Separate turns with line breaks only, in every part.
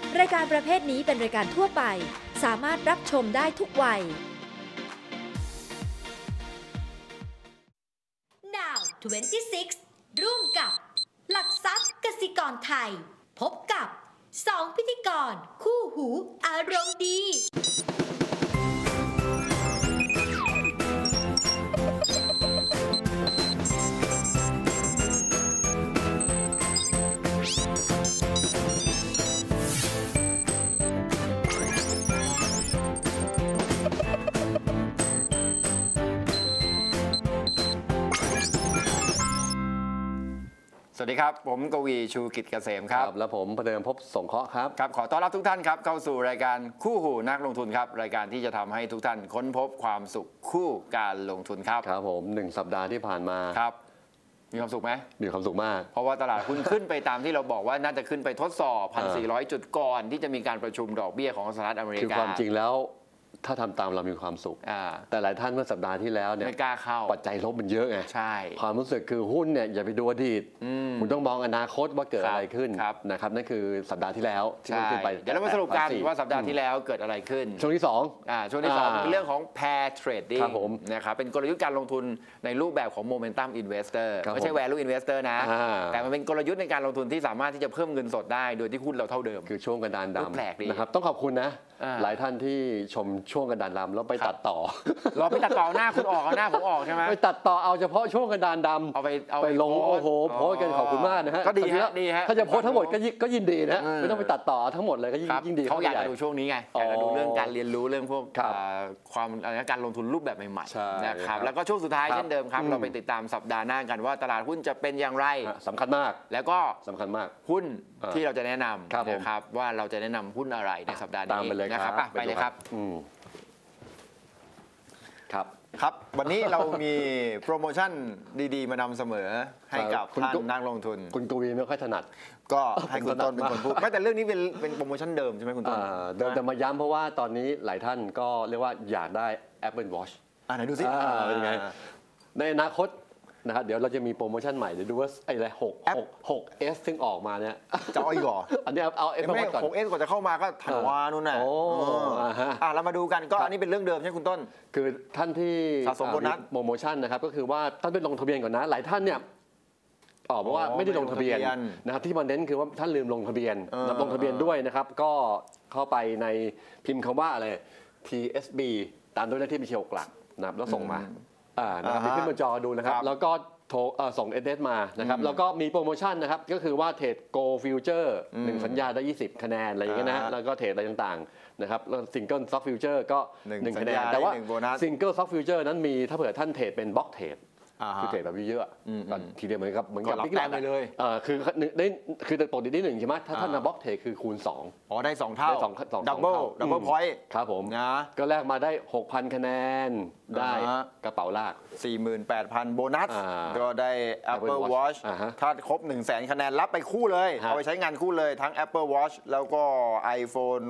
รายการประเภทนี้เป็นรายการทั่วไปสามารถรับชมได้ทุกวัย
Now 26 ร่วมกับหลักทรัพย์กสิกรไทยพบกับ2พิธีกรคู่หูอารมณ์ดี
สวัสดีครับผมกวีชูกิจเกษมครับ
และผมประเดิมพบสงเคราะห์ครับ
ขอต้อนรับทุกท่านครับเข้าสู่รายการคู่หูนักลงทุนครับรายการที่จะทำให้ทุกท่านค้นพบความสุขคู่การลงทุนครับ
ครับผม1 สัปดาห์ที่ผ่านมา
ครับมีความสุขไหม
มีความสุขมาก
เพราะว่าตลาดหุ้นขึ้นไปตามที่เราบอกว่าน่าจะขึ้นไปทดสอบ 1,400 จุดก่อนที่จะมีการประชุมดอกเบี้ยของสหรัฐอเมริกา
คือความจริงแล้วถ้าทำตามเรามีความสุขแต่หลายท่านเมื่อสัปดาห์ที่แล้วเนี่ย
ไม่กล้าเข้า
ปัจจัยลบมันเยอะไง
ใช่
ความรู้สึกคือหุ้นเนี่ยอย่าไปดูอดีตคุณต้องมองอนาคตว่าเกิดอะไรขึ้นนะครับนั่นคือสัปดาห์ที่แล้วที่ขึ้นไป
เดี๋ยวเรามาสรุปกันว่าสัปดาห์ที่แล้วเกิดอะไรขึ้น
ช่วงที่
2ช่วงที่2เป็นเรื่องของ pair trading นะครับเป็นกลยุทธ์การลงทุนในรูปแบบของ momentum investor ไม่ใช่ value investor นะแต่มันเป็นกลยุทธ์ในการลงทุนที่สามารถที่จะเพิ่มเงินสดได้โดยที่หุ้นเราเท่าเดิม
คือช่วงกระดานดำ
แปลกดี
นะครับต้องขอบคุณนะหลายท่านที่ชมช่วงกระดานดำแล้วไปตัดต่อ
เราไปตัดต่อหน้าคุณออกเอาหน้าผมออกใช่ไหม
ไปตัดต่อเอาเฉพาะช่วงกระดานดำเอาไปลงโอ้โหโพสกันขอบคุณมากนะฮะ
ก็ดีฮะ
ถ้าจะโพสทั้งหมดก็ยินดีนะไม่ต้องไปตัดต่อทั้งหมดเลยก็ยิ่งดี
เขาอยากจะดูช่วงนี้ไงอยากจะดูเรื่องการเรียนรู้เรื่องพวกความการลงทุนรูปแบบใหม่ๆนะครับแล้วก็ช่วงสุดท้ายเช่นเดิมครับเราไปติดตามสัปดาห์หน้ากันว่าตลาดหุ้นจะเป็นอย่างไร
สำคัญมาก
แล้วก็
สำคัญมาก
หุ้นที่เราจะแนะนำนะครับว่าเราจะแนะนำหุ้นอะไรในสัปดาห์นี้นะครับไปเลยครับครับวันนี้เรามีโปรโมชั่นดีๆมานำเสมอให้กับท่านนักลงทุน
คุณกวีไม่ค่อยถนัด
ก็ให้คุณต้นเป็นคนพูดไม่แต่เรื่องนี้เป็นโปรโมชั่นเดิมใช่ไหมคุณต้น
เดิมแต่มาย้ำเพราะว่าตอนนี้หลายท่านก็เรียกว่าอยากได้ Apple Watch
ไหนดูสิ
เป็นยังไงในอนาคตนะครับเดี๋ยวเราจะมีโปรโมชั่นใหม่เดี๋ยวดูว่าไอ้อะไร6S ซึ่งออกมาเนี่ย
จะเอาอีกเหรอ
อันนี้เอา Apple Watch ก่อน
6S กว่าจะเข้ามาก็ธันวานู่นน่ะเรามาดูกันก็อันนี้เป็นเรื่องเดิมใช่คุณต้น
คือท่านที่
สะสมโบนัส
โปรโมชั่นนะครับก็คือว่าท่านไปลงทะเบียนก่อนนะหลายท่านเนี่ยเพราะว่าไม่ได้ลงทะเบียนนะครับที่มาเน้นคือว่าท่านลืมลงทะเบียนลงทะเบียนด้วยนะครับก็เข้าไปในพิมพ์คำว่าอะไร TSB ตามด้วยเลขที่บัญชี6 หลักนะครับแล้วส่งมานะครับขึ้นบนจอดูนะครับแล้วก็โทรส่ง SMS มานะครับแล้วก็มีโปรโมชั่นนะครับก็คือว่าเทรด Go Future 1 สัญญาได้20 คะแนนอะไรอย่างเงี้ยนะแล้วก็เทรดอะไรต่างๆนะครับแล้ว Single Stock Future ก็1 คะแนนแต่ว่า Single Stock Future นั้นมีถ้าเผื่อท่านเทรดเป็นบล็อกเทรดคือเทรดแบบเยอะๆทีเดียวเหมือนกับ
บิ๊กแลนไปเลย
คือปกติได้1ใช่ไหมถ้าท่านบล็อกเทรดคือคูณ2
ได้2 เท่าดับเบิลพอยต์
ครับผมก็แลกมาได้ 6,000 คะแนนได้กระเป๋าลาก
48,000 โบนัสก็ได้ Apple Watch ถ้าครบ 100,000 คะแนนรับไปคู่เลยเอาไปใช้งานคู่เลยทั้ง Apple Watch แล้วก็ iPhone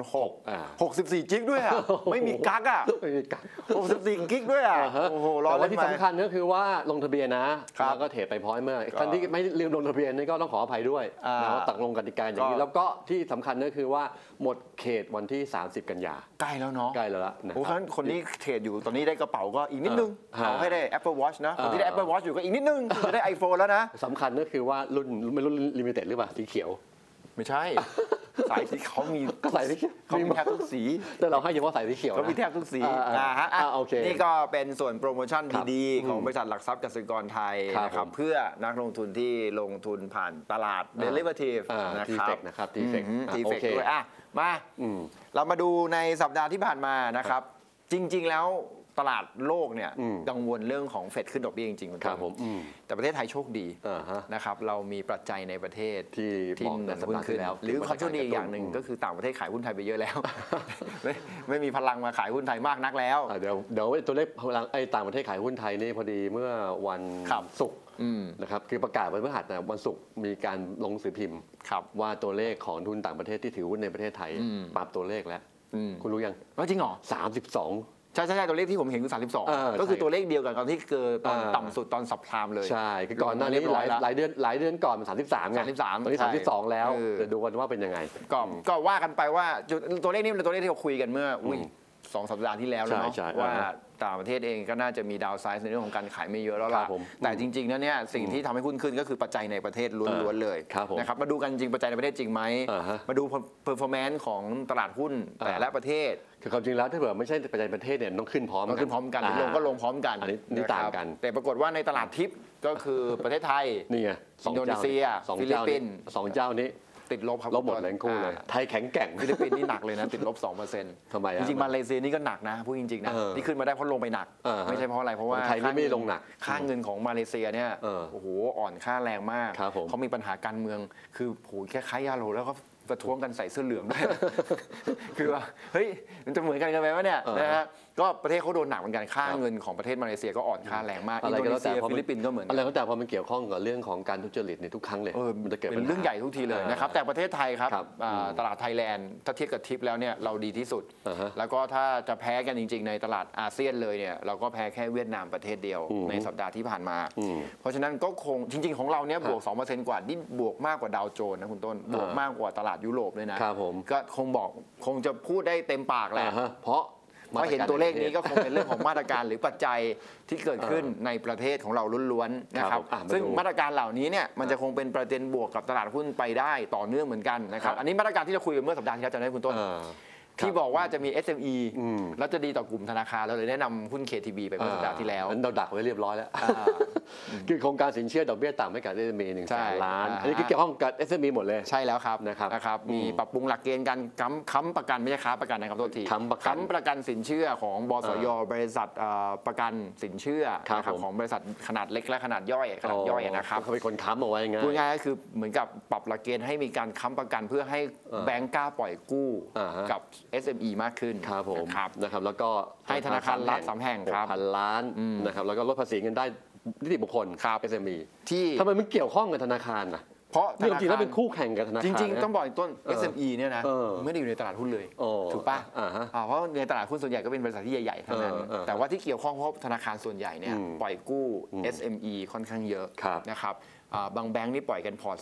6 64 กิกด้วยไม่มีกั๊ก64 กิกด้วยโอ้โหรอ
เลยที่สำคัญก็คือว่าลงทะเบียนนะแล้วก็เทรดไปพอยต์เมื่อท่านที่ไม่ลืมลงทะเบียนนี่ก็ต้องขออภัยด้วยนะตักลงกติกาอย่างนี้แล้วก็ที่สำคัญก็คือว่าหมดเขตวันที่30 กันยา
ใกล้แล้วเนาะ
ใกล้แล้ว
นะคนนี้เทรดอยู่ตอนนี้ได้กระเป๋าก็อีกนิดนึงเอาให้ได้ Apple Watch นะคนที่ได้ Apple Watch อยู่ก็อีกนิดนึงจะได้ iPhone แล้วนะ
สำคัญก็คือว่ารุ่นลิมิเต็ดหรือเปล่าสีเขียว
ไม่ใช่สายสีเขามี
สายสีเขียว
เขามีแทบทุกสี
แต่เราให้เฉพาะสายสีเขียว
เขามีแทบทุกสีนี่ก็เป็นส่วนโปรโมชั่นดีๆของบริษัทหลักทรัพย์กสิกรไทยนะครับเพื่อนักลงทุนที่ลงทุนผ่านตลาด Derivative
นะครับทีเฟก
ด้วยมาเรามาดูในสัปดาห์ที่ผ่านมานะครับจริงๆแล้วตลาดโลกเนี่ยกังวลเรื่องของเฟดขึ้นดอกเบี้ยจริงๆครับผมแต่ประเทศไทยโชคดีนะครับเรามีปัจจัยในประเทศที่เงินหุ้นขึ้นหรือความโชคดีอย่างหนึ่งก็คือต่างประเทศขายหุ้นไทยไปเยอะแล้วไม่มีพลังมาขายหุ้นไทยมากนักแล้ว
เดี๋ยวตัวเลขพลังต่างประเทศขายหุ้นไทยนี่พอดีเมื่อวันศุกร์นะครับคือประกาศวันพฤหัสนะวันศุกร์มีการลงสื่อพิมพ์ว่าตัวเลขของทุนต่างประเทศที่ถือหุ้นในประเทศไทยปรับตัวเลขแล้วคุณรู้ยัง
ว่าจริงเหรอ
32
ใช่ตัวเลขที่ผมเห็นคือ32ก็คือตัวเลขเดียวกันตอนที่เกิดตอนต่ำสุดตอนซับไพรม์เลย
ใช่คือก่อนหน้านี้หลายเดือนก่อนมัน33ไงตอนนี้32แล้วเดี๋ยวดูกันว่าเป็นยังไง
ก็ว่ากันไปว่าตัวเลขนี้เป็นตัวเลขที่เราคุยกันเมื่อ2 สัปดาห์ที่แล้วแล้วเนาะว่าต่างประเทศเองก็น่าจะมีดาวไซด์ในเรื่องของการขายไม่เยอะแล้วล่ะแต่จริงๆแล้วเนี่ยสิ่งที่ทำให้หุ้นขึ้นก็คือปัจจัยในประเทศล้วนๆเลยนะครับมาดูกันจริงปัจจัยในประเทศจริงไหมมาดู performance ของตลาดหุ้นแต่ละประเทศ
คือความจริงแล้วถ้าเผื่อไม่ใช่ปัจจัยประเทศเนี่ยต้องขึ้นพร้อม
กันลงก็ลงพร้อมกัน
นี่ต่างกัน
แต่ปรากฏว่าในตลาดทิพย์ก็คือประเทศไทย
นี่ไง
อินโดนีเซียฟิลิปปินส์
2 เจ้านี้
ติดลบครับ
ลบหมดเลยคู่เลยไทยแข็งแกร่ง
ฟิลิปปินส์นี่หนักเลยนะติดลบ 2%
ทำไม
จริงๆมาเลเซียนี่ก็หนักนะพูดจริงๆนะที่ขึ้นมาได้เพราะลงไปหนักไม่ใช่เพราะอะไรเพราะว่า
ไทยนี่ไม่ลงหนัก
ค่าเงินของมาเลเซียเนี่ยโอ้โหอ่อนค่าแรงมากเขามีปัญหาการเมืองคือโหแค่ค้ายาโลแล้วก็ประท้วงกันใส่เสื้อเหลืองด้วยคือว่าเฮ้ยมันจะเหมือนกันกันไหมวะเนี่ยนะฮะก็ประเทศเขาโดนหนักเหมือนกันค่าเงินของประเทศมาเลเซียก็อ่อนค่าแรงมากอินโดนีเซียฟิลิปปินส์ก็เหมือน
อะไรก็แต่พอมันเกี่ยวข้องกับเรื่องของการทุจริตในทุกครั้งเลยมันจะเกิด
เป็นเรื่องใหญ่ทุกทีเลยนะครับแต่ประเทศไทยครับตลาดไทยแลนด์ถ้าเทียบกับทิปแล้วเนี่ยเราดีที่สุดแล้วก็ถ้าจะแพ้กันจริงๆในตลาดอาเซียนเลยเนี่ยเราก็แพ้แค่เวียดนามประเทศเดียวในสัปดาห์ที่ผ่านมาเพราะฉะนั้นก็คงจริงๆของเราเนี่ยบวก 2% กว่านี่บวกมากกว่าดาวโจนส์นะคุณต้นบวกมากกว่าตลาดยุโรปเลยนะก็คงจะพูดได้เต็มปากแหละเพราะเห็นตัวเลขนี้ก็คงเป็นเรื่องของมาตรการหรือปัจจัยที่เกิดขึ้นในประเทศของเราล้วนๆนะครับซึ่งมาตรการเหล่านี้เนี่ยมันจะคงเป็นประเด็นบวกกับตลาดหุ้นไปได้ต่อเนื่องเหมือนกันนะครับอันนี้มาตรการที่เราคุยกันเมื่อสัปดาห์ที่แล้วจำได้คุณต้นที่บอกว่าจะมี SME แล้วจะดีต่อกลุ่มธนาคารเราเลยแนะนำหุ้น KTB ไปเมื่อสัปดาห์ที่แล้ว
เราดักไว้เรียบร้อยแล้วคือโครงการสินเชื่อดอกเบี้ยต่ำให้กับ SME 100,000 ล้านอันนี้คือเกี่ยวข้องกับ SME หมดเลย
ใช่แล้วครับนะครับมีปรับปรุงหลักเกณฑ์การค้ำประกันไม่ใช่ค้าประกันนะครับโทษทีค้ำประกันสินเชื่อของบสย.บริษัทประกันสินเชื่อนะครับของบริษัทขนาดเล็กและขนาดย่อยนะครับ
เขาเป็นคนค้ำเอาไว้ไง
พูดง่ายก็คือเหมือนกับปรับหลักเกณฑ์ให้มีการค้ำประกันเพื่อให้แบงก์กล้าปล่อยกู้กับ SME มากขึ้น
ครับผมนะครับแล้วก็
ให้ธนาคารรัฐ3 แห่งครับ
6,000 ล้านนะครับแล้วก็ลดภาษีเงินได้นิติบุคคล SME
ที่
ทำไมมันเกี่ยวข้องกับธนาคารนะ
เพราะ
จริงๆแล้วเป็นคู่แข่งกับธนาคาร
จริงๆต้องบอกอีกต้น SME เนี่ยนะไม่ได้อยู่ในตลาดหุ้นเลยถูกป่ะเพราะในตลาดหุ้นส่วนใหญ่ก็เป็นบริษัทที่ใหญ่ๆทั้งนั้นแต่ว่าที่เกี่ยวข้องเพราะธนาคารส่วนใหญ่เนี่ยปล่อยกู้ SME ค่อนข้างเยอะนะครับบางแบงค์นี่ปล่อยกันพอร์ต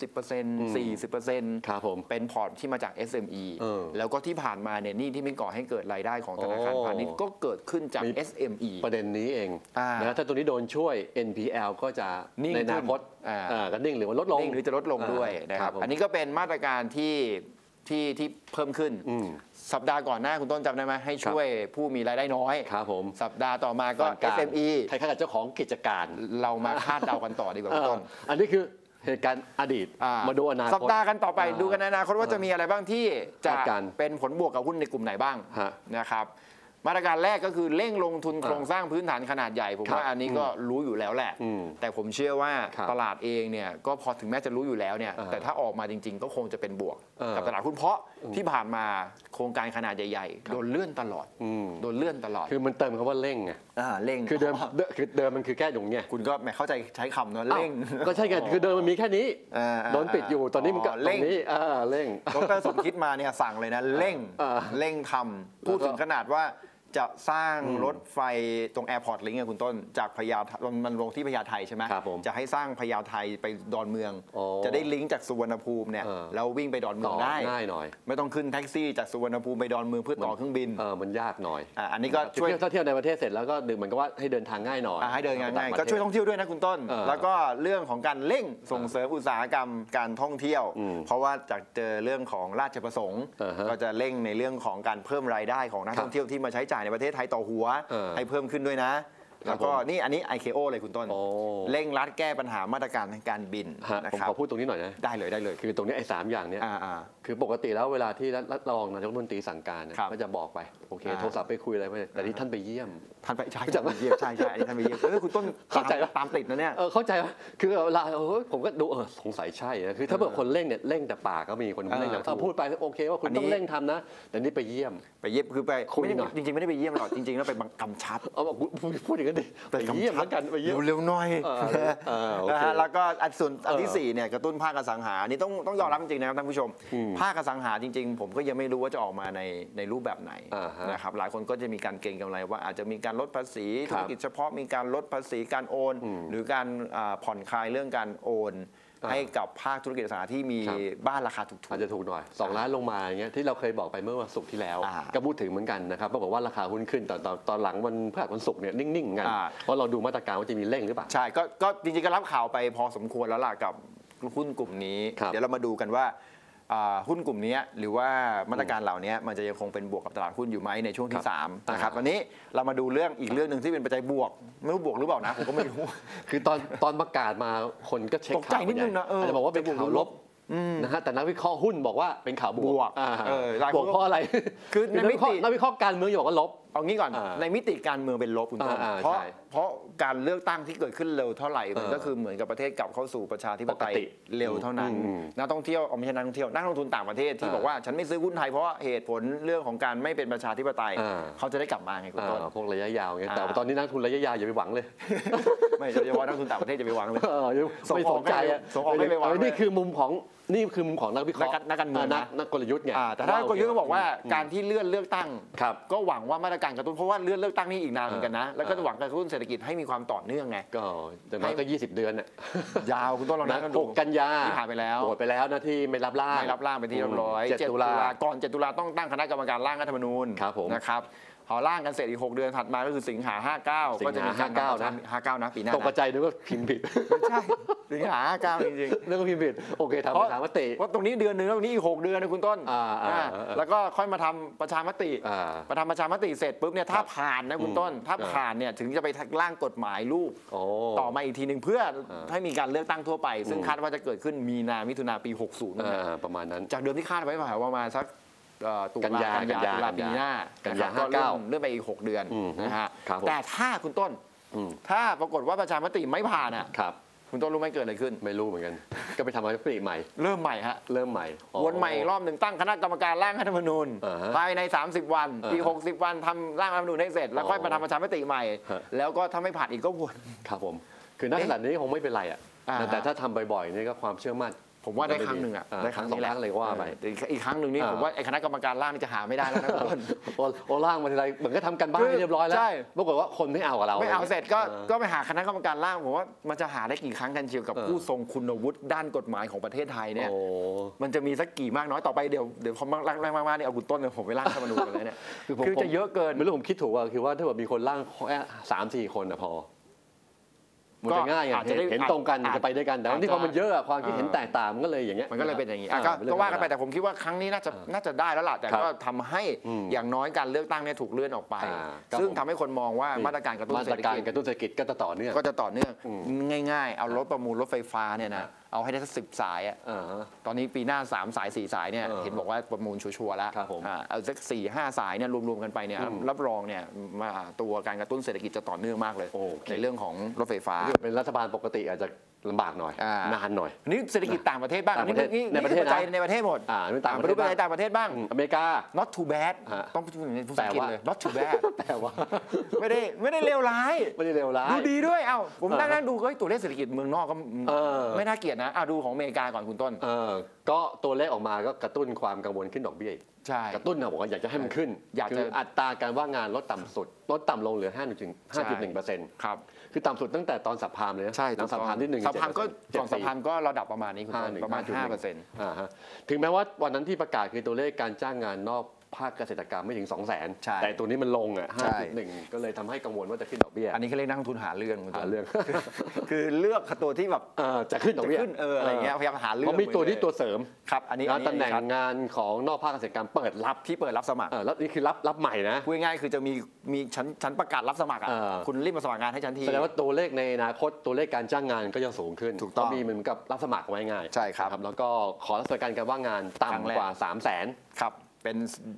30% 40%
ครับผม
เป็นพอร์ตที่มาจาก SME แล้วก็ที่ผ่านมาเนี่ยนี่ที่ไม่ก่อให้เกิดรายได้ของธนาคารพาณิชย์ก็เกิดขึ้นจาก SME
ประเด็นนี้เองนะถ้าตัวนี้โดนช่วย NPL ก็จะในอนาคตก็นิ่งหรือว่าลดลง
หรือจะลดลงด้วยนะครับอันนี้ก็เป็นมาตรการที่เพิ่มขึ้นสัปดาห์ก่อนหน้าคุณต้นจำได้ไหมให้ช่วยผู้มีรายได้น้อย
ครับผม
สัปดาห์ต่อมาก็ SME
ใครๆเจ้าของกิจการ
เรามาคาดเดากันต่อดีกว่าคุณต้น
อันนี้คือเหตุการณ์อดีตมาดูอนาคต
สัปดาห์กันต่อไปดูกันในอนาคตว่าจะมีอะไรบ้างที่จะเป็นผลบวกกับหุ้นในกลุ่มไหนบ้างนะครับมาตรการแรกก็คือเร่งลงทุนโครงสร้างพื้นฐานขนาดใหญ่ผมว่าอันนี้ก็รู้อยู่แล้วแหละแต่ผมเชื่อว่าตลาดเองเนี่ยก็พอถึงแม้จะรู้อยู่แล้วเนี่ยแต่ถ้าออกมาจริงๆก็คงจะเป็นบวกกับตลาดหุ้นเพราะที่ผ่านมาโครงการขนาดใหญ่ๆโดนเลื่อนตลอด
คือมันเติมคำว่าเร่งไง
เร่ง
คือเดิมมันคือแค่ตรงเนี้ย
คุณก็แหมเข้าใจใช้คำเนาะเร่ง
ก็ใช่ไงคือเดิมมันมีแค่นี้โดนปิดอยู่ตอนนี้มันก็เร่งเร่ง
ดร.สมคิดมาเนี่ยสั่งเลยนะเร่งทำพูดถึงขนาดว่าจะสร้างรถไฟตรงแอร์พอร์ตลิงก์คุณต้นจากพญามันลงที่พญาไทใช่ไหมจะให้สร้างพญาไทไปดอนเมืองจะได้ลิงก์จากสุวรรณภูมิเนี่ยแล้ววิ่งไปดอนเมืองได้
ง่ายหน่อย
ไม่ต้องขึ้นแท็กซี่จากสุวรรณภูมิไปดอนเมืองเพื่อต่อเครื่องบิน
มันยากหน่อย
อันนี้ก็ช่วย
ถ้าเที่ยวในประเทศเสร็จแล้วก็เหมือนกับว่าให้เดินทางง่ายหน่อย
ให้เดินง่ายก็ช่วยท่องเที่ยวด้วยนะคุณต้นแล้วก็เรื่องของการเร่งส่งเสริมอุตสาหกรรมการท่องเที่ยวเพราะว่าจากเจอเรื่องของราชประสงค์ก็จะเร่งในเรื่องของการเพิ่มรายได้ของนักท่องเที่ยวที่มาใช้จ่ายในประเทศไทยต่อหัวให้เพิ่มขึ้นด้วยนะแล้วก็นี่อันนี้ ICAO เลยคุณต้นเร่งรัดแก้ปัญหามาตรการทางการบิน
นะครับผมขอพูดตรงนี้หน่อยนะ
ได้เลย
คือตรงนี้ไอ้3อย่างเนี้ยคือปกติแล้วเวลาที่รองนายกรัฐมนตรีสั่งการก็จะบอกไปโอเคโทรศัพท์ไปคุยอะไรไปแต่ที่ท่านไปเยี่ยม
ท่านไปใช่ไปเยี่ยมใช่อันนี้ท่านไปเยี่ยมคุณต้น
เข้าใจ
ตามติดนะเนี่ย
เข้าใจว่าคือเวลาผมก็ดูสงสัยใช่นะคือถ้าเกิดคนเร่งเนี่ยเร่งแต่ปากก็มีคนเร่งแต่พูดไปโอเคว่าคุณต้องเร่งทำนะแต่นี่ไปเยี่ยม
คือไปจริงๆไม่ได้ไปเยี่ยมหรอกจริงๆแล้วไปกำชับ
พูดถึงกันดิไปเยี่ยมแล้วกันไปเยี่ยม
เร็วๆหน่อย
โอ
นะ
เค
ฮะแล้วก็อันที่ 4เนี่ยกระตุ้นภาคอสังหานี่ต้องยอมรับจริงๆนะครับท่านผู้ชมภาคอสังหาจริงๆผมก็ยังไม่รู้ว่าจะออกมาในรูปแบบไหนนะครับหลายคนก็จะมีการเก็งกำไรว่าอาจจะมีการลดภาษีธุรกิจเฉพาะมีการลดภาษีการโอนหรือการผ่อนคลายเรื่องการโอนให้กับภาคธุรกิจอสังหาที่มีบ้านราคาถูกๆ
อาจจะถูกหน่อย2 ล้านลงมาอย่างเงี้ยที่เราเคยบอกไปเมื่อวันศุกร์ที่แล้วก็พูดถึงเหมือนกันนะครับบอกว่าราคาหุ้นขึ้นตอนหลังวันพฤหัสวันศุกร์เนี่ยนิ่งๆเหมือนกันเพราะเราดูมาตรการว่าจะมีเร่งหรือเปล่า
ใช่ก็จริงๆก็รับข่าวไปพอสมควรแล้วล่ะกับหุ้นกลุ่มนี้เดี๋ยวเรามาดูกันว่าหุ้นกลุ่มนี้หรือว่ามาตรการเหล่านี้มันจะยังคงเป็นบวกกับตลาดหุ้นอยู่ไหมในช่วงที่3นะครับวันนี้เรามาดูอีกเรื่องหนึ่งที่เป็นปัจจัยบวกไม่รู้บวกหรือเปล่านะผมก็ไม่รู้
คือตอนประกาศมาคนก็เช็ค
ตกใจนิดนึงนะ
อาจจะบอกว่าเป็นข่าวลบนะฮะแต่นักวิเคราะห์หุ้นบอกว่าเป็นข่าวบวกบวกเพราะอะไร
คือในมิติ
นักวิเคราะห์การเมืองบอกว่าลบ
เอางี้ก่อนในมิติการเมืองเป็นลบคุณต้นเพราะการเลือกตั้งที่เกิดขึ้นเร็วเท่าไหร่มันก็คือเหมือนกับประเทศกลับเข้าสู่ประชาธิปไตยเร็วเท่านั้นนักท่องเที่ยวไม่ใช่นักท่องเที่ยวนักลงทุนต่างประเทศที่บอกว่าฉันไม่ซื้อหุ้นไทยเพราะเหตุผลเรื่องของการไม่เป็นประชาธิปไตยเขาจะได้กลับมาไงคุณต้น
พวกระยะยาวไงแต่ตอนนี้นักทุนระยะยาวอย่าไปหวังเลย
ไม่เฉพาะนักทุนต่างประเทศจะไปหวังเลย
ไม่สนใจ
ส่งออกไม่ไปหวัง
นี่คือมุมของนักวิเคราะห์
นักการเมือง
นักกลยุทธ์ไง
แต่ถ้ากลยุทธ์ก็บอกว่าการที่เลื่อนเลือกตั้งก็หวังว่ามาตรการกระตุ้นเพราะว่าเลื่อนเลือกตั้งนี่อีกนานเหมือนกันนะแล้วก็หวังกระตุ้นเศรษฐกิจให้มีความต่อเนื่องไง
ก็แต่น้อยก็20 เดือนน่ะ
ยาวคุณต้นเรานะ
6 กันยา
ที่ผ่านไปแล้ว
โหวตไปแล้วนะที่ไม่รับร่าง
เป็นที่เรียบร้อย7 ตุลาก่อน7 ตุลาต้องตั้งคณะกรรมการร่างรัฐธรรมนูญนะครับพอร่างกันเสร็จอีก6 เดือนถัดมาก็คือสิงหา59ก็จะมี
59นะ
59นะปีหน้า
ตกใจนึกว่าพิมพ์ผิด
ไม่ใช่สิงหา59จริง
ๆนึกว่าพิมพ์ผิดโอเคทำประชามติ
เพราะตรงนี้เดือนนึงแล้วตรงนี้อีก6 เดือนนะคุณต้นแล้วก็ค่อยมาทำประชามติประชามติเสร็จปุ๊บเนี่ยถ้าผ่านนะคุณต้นถ้าผ่านเนี่ยถึงจะไปร่างกฎหมายลูกต่อมาอีกทีหนึ่งเพื่อให้มีการเลือกตั้งทั่วไปซึ่งคาดว่าจะเกิดขึ้นมีนามิถุนาปี60
ประมาณนั้น
จากเดิมที่คาดไว้ประมาณสักตุลาปีหน้า
กันยา
ก็เลื่อนไปอีก6 เดือนนะฮะแต่ถ้าคุณต้นถ้าปรากฏว่าประชามติไม่ผ่านอ่ะคุณต้นรู้ไหมเกิดอะไรขึ้น
ไม่รู้เหมือนกันก็ไปทำอะไรปีใหม่
เริ่มใหม่ฮะ
เริ่มใหม่
วนใหม่รอบหนึ่งตั้งคณะกรรมการร่างรัฐธรรมนูญภายใน30 วันอีก60 วันทำร่างรัฐธรรมนูญให้เสร็จแล้วค่อยมาทำประชามติใหม่แล้วก็ถ้าไม่ผ่านอีกก็วน
ครับผมคือณขณะนี้คงไม่เป็นไรอ่ะแต่ถ้าทำบ่อยๆนี่ก็ความเชื่อมั่น
ผมว่าได้ครั้งหนึ่งอ่ะได้ครั้ง
2 ครั้งเลยว่าไป
อีกครั้งหนึ่งนี่ผมว่าไอ้คณะกรรมการร่างนี่จะหาไม่ได้แล้วนะคุณ
โอ้ร่างมาทีไรเหมือนก็ทำกันบ้านเรียบร้อยแล้วปรากฏว่าคนไม่เอากับเรา
ไม่เอาเสร็จก็ไปหาคณะกรรมการร่างผมว่ามันจะหาได้กี่ครั้งกันเชียวกับผู้ทรงคุณวุฒิด้านกฎหมายของประเทศไทยเนี่ยมันจะมีสักกี่มากน้อยต่อไปเดี๋ยวพอร่างมากๆนี่เอาคุณต้นเลยผมไปร่างรัฐธรรมนูญกันเลยเนี่ยคือจะเยอะเกิน
ไม่รู้ผมคิดถูกว่าคือว่าถ้าแบบมีคนร่างแค่3-4 คนพอมันจะง่ายไงเห็นตรงกันจะไปด้วยกันแต่ที่พอมันเยอะความคิดเห็นแตกต่างมันก็เลยอย่างเงี้ย
มันก็เลยเป็นอย่างนี้ก็ว่ากันไปแต่ผมคิดว่าครั้งนี้น่าจะได้แล้วล่ะแต่ก็ทำให้อย่างน้อยการเลือกตั้งเนี่ยถูกเลื่อนออกไปซึ่งทำให้คนมองว่ามาตรการกระตุ้นเศรษฐ
กิจก็จะต่อเนื่อง
ง่ายๆเอารถประมูลรถไฟฟ้าเนี่ยนะเอาให้ได้สัก10 สายอ่ะตอนนี้ปีหน้า3 สาย 4 สายเนี่ยเห็นบอกว่าประมูลชัวร์แล้วเอาสัก4-5 สายเนี่ยรวมๆกันไปเนี่ยรับรองเนี่ยมาตัวการกระตุ้นเศรษฐกิจจะต่อเนื่องมากเลยในเรื่องของรถไฟฟ้า
เป็นรัฐบาลปกติอาจจะลำบากหน่อยนานหน่อย
นี่เศรษฐกิจต่างประเทศบ้างนี่
ในประเทศ
ในประเทศหมดมาดูไปต่างประเทศบ้าง
อเมริกา
not too bad ต้องพูดในภาษาอังกฤษเลย not too bad
แต่ว่า
ไม่ได้เลวร้ายดูดีด้วยผมนั่งดูตัวเลขเศรษฐกิจเมืองนอกก็ไม่น่าเกลียดนะดูของอเมริกาก่อนคุณต้น
ก็ตัวเลขออกมาก็กระตุ้นความกังวลขึ้นดอกเบี้ย
ใช่
กระตุ้นบอกว่าอยากจะให้มันขึ้นคืออัตราการว่างงานลดต่ำลงเหลือ 5.1%
ครับ
คือต่ำสุดตั้งแต่ตอนสัปพามเลย
ใช่
ตอนสัปพามที่1
สัปพามก็ก่อนสัปพามก็ระดับประมาณนี้คุณต้นประมาณ 5%
ถึงแม้ว่าวันนั้นที่ประกาศคือตัวเลขการจ้างงานนอกภาคเกษตรกรรมไม่ถึง 200,000 แต่ตัวนี้มันลง5.1 ก็เลยทำให้กังวลว่าจะขึ้นดอกเบี้ย
อันนี้เขาเรียกนักลงทุนหาเรื่อง
คือ
เลือกตัวที่แบบ
จะขึ้นดอกเบี้ย
อะไรเงี้ยพยายามหาเรื่อง
เพราะมีตัวที่ตัวเสริม
ครับอันนี้
ตำแหน่งงานของนอกภาคเกษตรกรรมเปิดรับ
สมัคร
แล้วนี่คือรับใหม่นะ
พูดง่ายๆคือจะมีชั้นประกาศรับสมัครคุณรีบมาสมัครงานให้ฉันที
แสดงว่าตัวเลขในอนาคตตัวเลขการจ้างงานก็จะสูงขึ้น
ถูกต้อง
มีเหมือนกับรับสมัครไว้ง่าย
ใช่ครับ
แล้วก็ขอรับสมัครการว่างงานต่ำกว่า 300,000
ครับเป็น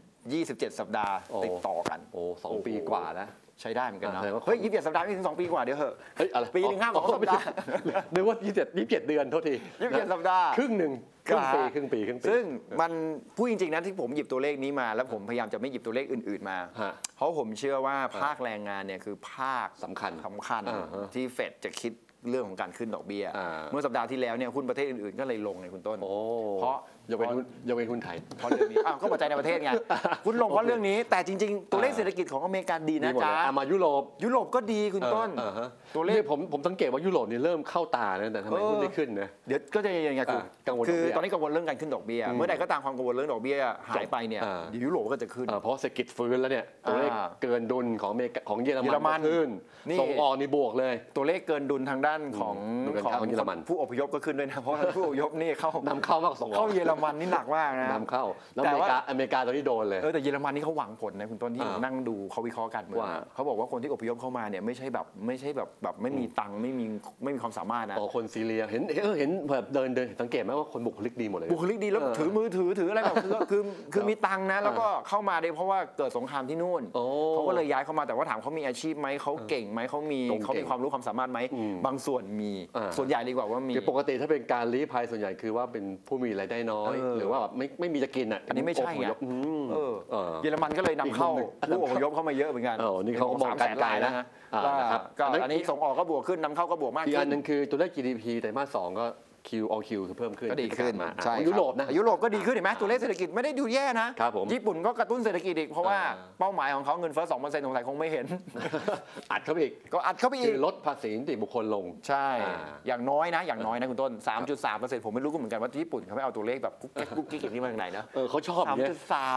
27 สัปดาห์ติดต่อกัน
2 ปีกว่าแล้ว
ใช้ได้เหมือนกันนะเฮ้ย27 สัปดาห์ไม่ถึง2 ปีกว่าเดี๋ยวเหอะ
ปี
นึง5 2 สัปดาห์
นึกว่า27 เดือนโทษที
27 สัปดาห์
ครึ่งหนึ่งครึ่งปี
ซึ่งมันพูดจริงๆนะที่ผมหยิบตัวเลขนี้มาแล้วผมพยายามจะไม่หยิบตัวเลขอื่นๆมาเพราะผมเชื่อว่าภาคแรงงานเนี่ยคือภาคสำคัญที่เฟดจะคิดเรื่องของการขึ้นดอกเบี้ยเมื่อสัปดาห์ที่แล้วเนี่ยหุ้นประเทศอื่นๆก็เลยลงในคุณต้นเพราะ
ยกเว้นหุ้นไทย
เพราะเรื่องนี้ก็ปัจจัยในประเทศไงคุณลงเพราะเรื่องนี้แต่จริงๆตัวเลขเศรษฐกิจของอเมริกาดีนะจ๊ะ
มายุโรป
ก็ดีคุณต้น
ตัวเลขผมสังเกตว่ายุโรปนี่เริ่มเข้าตาแล้วแต่ทำไมหุ้นไม่ขึ้นนะ
เดี๋ยวก็จะยังไงคือตอนนี้กังวลเรื่องการขึ้นดอกเบี้ยเมื่อใดก็ตามความกังวลเรื่องดอกเบี้ยหายไปเนี่ยยุโรปก็จะขึ้น
เพราะเศรษฐกิจฟื้นแล้วเนี่ยตัวเลขเกินดุลของอเมริกาของเยอรมันขึ้นส่งออกนี่บวกเลย
ตัวเลขเกินดุลทางด้านของเยอรมันผู้อพยพก็ขึ้นด้วยนะเพราะผู้อพยพนี่
นำเข้ามากส่งออก
เข้าเยอรมันนี่หนักมากนะ
นำเข้าแล้วอเมริกาตอนนี้โดนเลย
แต่เยอรมันนี่เขาหวังผลนะคุณต้นที่ผมนั่งดูเขาวิเคราะห์กันเมืองเขาบอกว่าคนที่อพยพเข้ามาเนี่ยไม่ใช่แบบไม่มีตังค์ไม่มีความสามารถนะ
คนซีเรียเห็นแบบเดินสังเกตไหมว่าคนบุคลิกดีหมดเลย
บุคลิกดีแล้วถือมือถืออะไรแบบคือมีตังค์นะแล้วก็เข้ามาได้เพราะว่าเกิดสงครามที่นู่นเขาก็เลยย้ายเข้ามาแต่ว่าถามเขามีอาชีพไหมเขาเก่งไหมเขามีความรู้ความสามารถไหมบางส่วนมีส่วนใหญ่ดีกว่าว่ามี
ปกติถ้าเป็นการลี้ภัยส่วนใหญ่คือว่าเป็นผู้มีรายได้น้อยหรือว่าแบบไม่มีจะกิน
อันนี้ไม่ใช่ไงเยอรมันก็เลยนำเข้าผู้อพยพเข้ามาเยอะเหมือนกัน
นี่เขาก็มองการไกลนะครับ
อันนี้ส่งออกก็บวกขึ้นนำเข้าก็บวกมากขึ้น
อีกอันนึงคือตัวเลข GDP ไตรมาส 2ก็Qคือเพิ่มขึ้น
ก็ดีขึ้น
ใช่ยุโรปนะ
ยุโรปก็ดีขึ้นเห็นไหมตัวเลขเศรษฐกิจไม่ได้ดูแย่นะญี่ปุ่นก็กระตุ้นเศรษฐกิจอีกเพราะว่าเป้าหมายของเขาเงินเฟ้อ 2% สงสัยคงไม่เห็น
อัดเข้าไปอีก
ก็อัดเข้าไปอีก
ลดภาษีนิติบุคคลลง
ใช่อย่างน้อยนะคุณต้น 3.3% ผมไม่รู้ก็เหมือนกันว่าญี่ปุ่นเขาไม่เอาตัวเลขแบบกุ๊กกิ๊กอย่างนี้มาจากไหนนะ
เขาชอบเนี่ย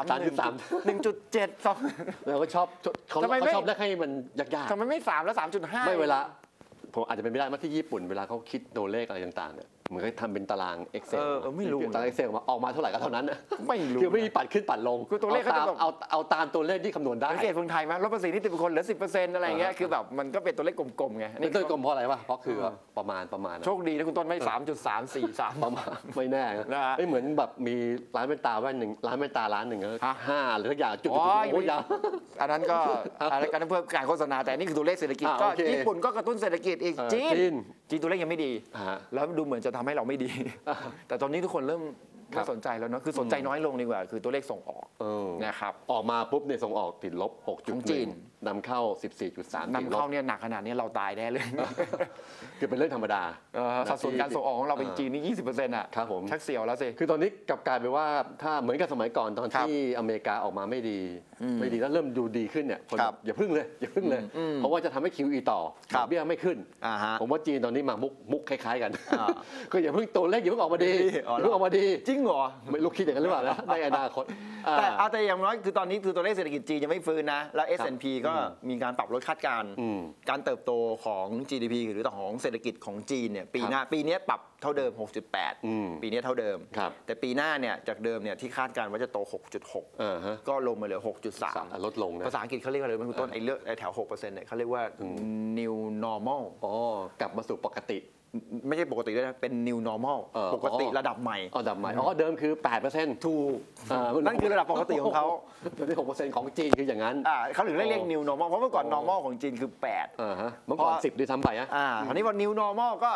3.3 1.7
2เขาชอบได้ให้มันยาก
ๆทำไมไม่3แล้ว 3.5
ไม่เวลาผมอาจจะเป็นไม่ได้มาที่ญี่ปุ่นเวลาเขาคิดตัวเลขอะไรต่างๆเนี่ยเหมือนเขาทำเป็นตาราง Excel
ไม่รู้
ตาราง Excel ออกมาเท่าไหร่ก็เท่านั้น
ไม่รู้
คือไม่มีปัดขึ้นปัดลง
คือตัวเลขเขาจะ
เอาตามตัวเลขที่คำนวณได้
สังเกตเมืองไทยมั้ยลดภาษีนิติบุคคลเหลือ 10% อะไรเงี้ยคือแบบมันก็เป็นตัวเลขกลมๆไง
นี่ตัวกลมเพราะอะไรวะเพราะคือประมาณ
โชคดีนะคุณต้นไม่ 3.343
ประมาณไม่แน่นะไม่เหมือนแบบมีร้านแว่นตา1ร้านแว่นตาร้าน1 5หรือทุกอย่างจุดโอ้ยาว
อันนั้นก็อะไรกันเพื่อการโฆษณาแต่นี่คือตัวเลขเศรษฐกิจก็ญี่ปุ่นก็กระตุ้นเศรษฐกิจอีกจีนตัวเลขยังไม่ดีแล้วดูเหมือนจะทำให้เราไม่ดีแต่ตอนนี้ทุกคนเริ่มไม่สนใจแล้วเนาะคือสนใจน้อยลงดีกว่าคือตัวเลขส่งออกนะครับ
ออกมาปุ๊บเนี่ยส่งออกติดลบ 6.1 นำเข้า 14.3
นำเข้าเนี่ยหนักขนาดนี้เราตายแน่เลย
คือเป็นเรื่องธรรมดา
สัดส่วนการส่งออกของเราเป็นจีนนี่ 20% อ่ะ
ครับผม
ชักเสียวแล้วสิ
คือตอนนี้กลับกลายเป็นว่าถ้าเหมือนกับสมัยก่อนตอนที่อเมริกาออกมาไม่ดีแล้วเริ่มดูดีขึ้นเนี่ยอย่าพึ่งเลยเพราะว่าจะทำให้ QE ต่อเบี้ยไม่ขึ้นผมว่าจีนตอนนี้มามุกคล้ายๆกันก็อย่าพึ่งตัวเลขอย่าพึ่งออกมาดี
จริงเหรอ
ไม่รู้คิดอย่างนั้นหรือเปล่านะในอนาคต
แต่อย่างน้อยคือตอนนี้คือตัวเลขเศรษฐกิจจีนยังไม่ฟื้นนะแล้ว S&P ก็มีการปรับลดคาดการณ์การเติบโตของ GDP หรือของเศรษฐกิจของจีนเนี่ยปีนี้ปรับเท่าเดิม 6.8 ปีนี้เท่าเดิมแต่ปีหน้าเนี่ยจากเดิมเนี่ยที่คาดการณ์ว่าจะโต 6.6 ก็ลงมาเหลือ 6.3
ลดลงนะ
ภาษาอังกฤษเขาเรียกอะไรคุณต้นไอ้แถว 6% เนี่ยเขาเรียกว่า new normal
กลับมาสู่ปกติ
ไม่ใช่ปกติด้วยนะเป็น new normal ปกติระดับใหม่
เดิมคือ 8%
ถูกนั่นคือระดับปกติของเขา
ที่ 6% ของจีนคืออย่างนั้น
เขาถึงเรียก new normal เพราะเมื่อก่อน normal ของจีนคือ8
เมื่อก่อน10ด้วยซ้ำไป
คราวนี้พอ new normal ก็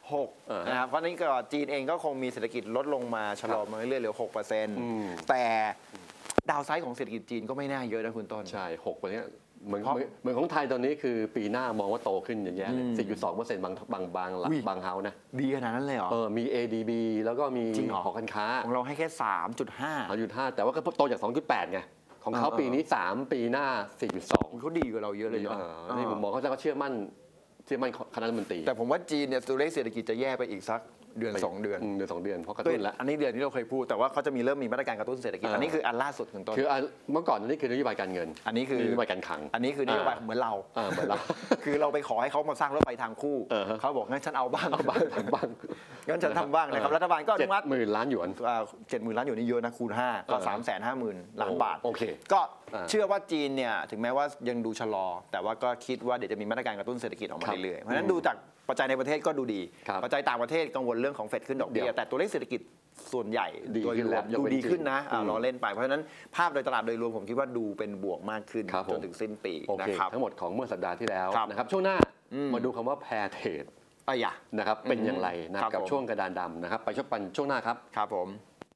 6นะครับเพราะนี้ก็จีนเองก็คงมีเศรษฐกิจลดลงมาชะลอมาเรื่อยๆเหลือ 6% แต่ดาวไซด์ของเศรษฐกิจจีนก็ไม่น่าเยอะนะคุณต้น
ใช่6วันนี้เหมือนของไทยตอนนี้คือปีหน้ามองว่าโตขึ้นอย่างเงี้ย 4.2% บางเฮานะ
ดีขนาดนั้นเลยเหรอ
มี ADB แล้วก็มีหอการค้า
ของเราให้แค่ 3.5
แต่ว่าก็โตจาก 2.8 ไงของเขาปีนี้3ปีหน้า 4.2
เขาดีกว่าเราเยอะเลยเนาะ
นี่ผมมองเขาจะเชื่อมั่นคณะรัฐมนตรี
แต่ผมว่าจีนเนี่ยตัวเลขเศรษฐกิจจะแย่ไปอีกสักเดือน2 เดือน
เพราะกระตุ้นแล้ว
อันนี้เดือนที่เราเคยพูดแต่ว่าเขาจะมีเริ่มมีมาตรการกระตุ้นเศรษฐกิจอันนี้คืออันล่าสุดของต้น
คือเมื่อก่อนอันนี้คือนโยบายการเงิน
อันนี้คือน
โยบายการคลัง
อันนี้คือนโยบายเหมือนเราคือเราไปขอให้เขามาสร้างรถไฟทางคู่เขาบอกงั้นฉันเอาบ้างงั้นฉันทำบ้างนะครับรัฐบาลก็อนุมัติ
70,000 ล้านหยวน
70,000 ล้านหยวนนี่เยอะนะคูณ5ก็ 350,000 ล้านบาท
โอเค
ก็เชื่อว่าจีนเนี่ยถึงแม้ว่ายังดูชะลอแต่ว่าก็คิดว่าเดี๋ยวจะมีมาตรการกระตุ้นเศรษฐกิจออกมาเรื่อยๆเพราะฉะนั้นดูจากปัจจัยในประเทศก็ดูดีปัจจัยต่างประเทศกังวลเรื่องของเฟดขึ้นดอกเบี้ยแต่ตัวเลขเศรษฐกิจส่วนใหญ่โดยรวมดูดีขึ้นนะรอเล่นไปเพราะฉะนั้นภาพโดยตลาดโดยรวมผมคิดว่าดูเป็นบวกมากขึ้นจนถึงสิ้นปีนะครับ
ทั้งหมดของเมื่อสัปดาห์ที่แล้วนะครับช่วงหน้ามาดูคำว่า pair trade นะครับเป็นอย่างไรนะครับกับช่วงกระดานดำนะครับไปชมกันช่วงหน้าครับ
ครับผม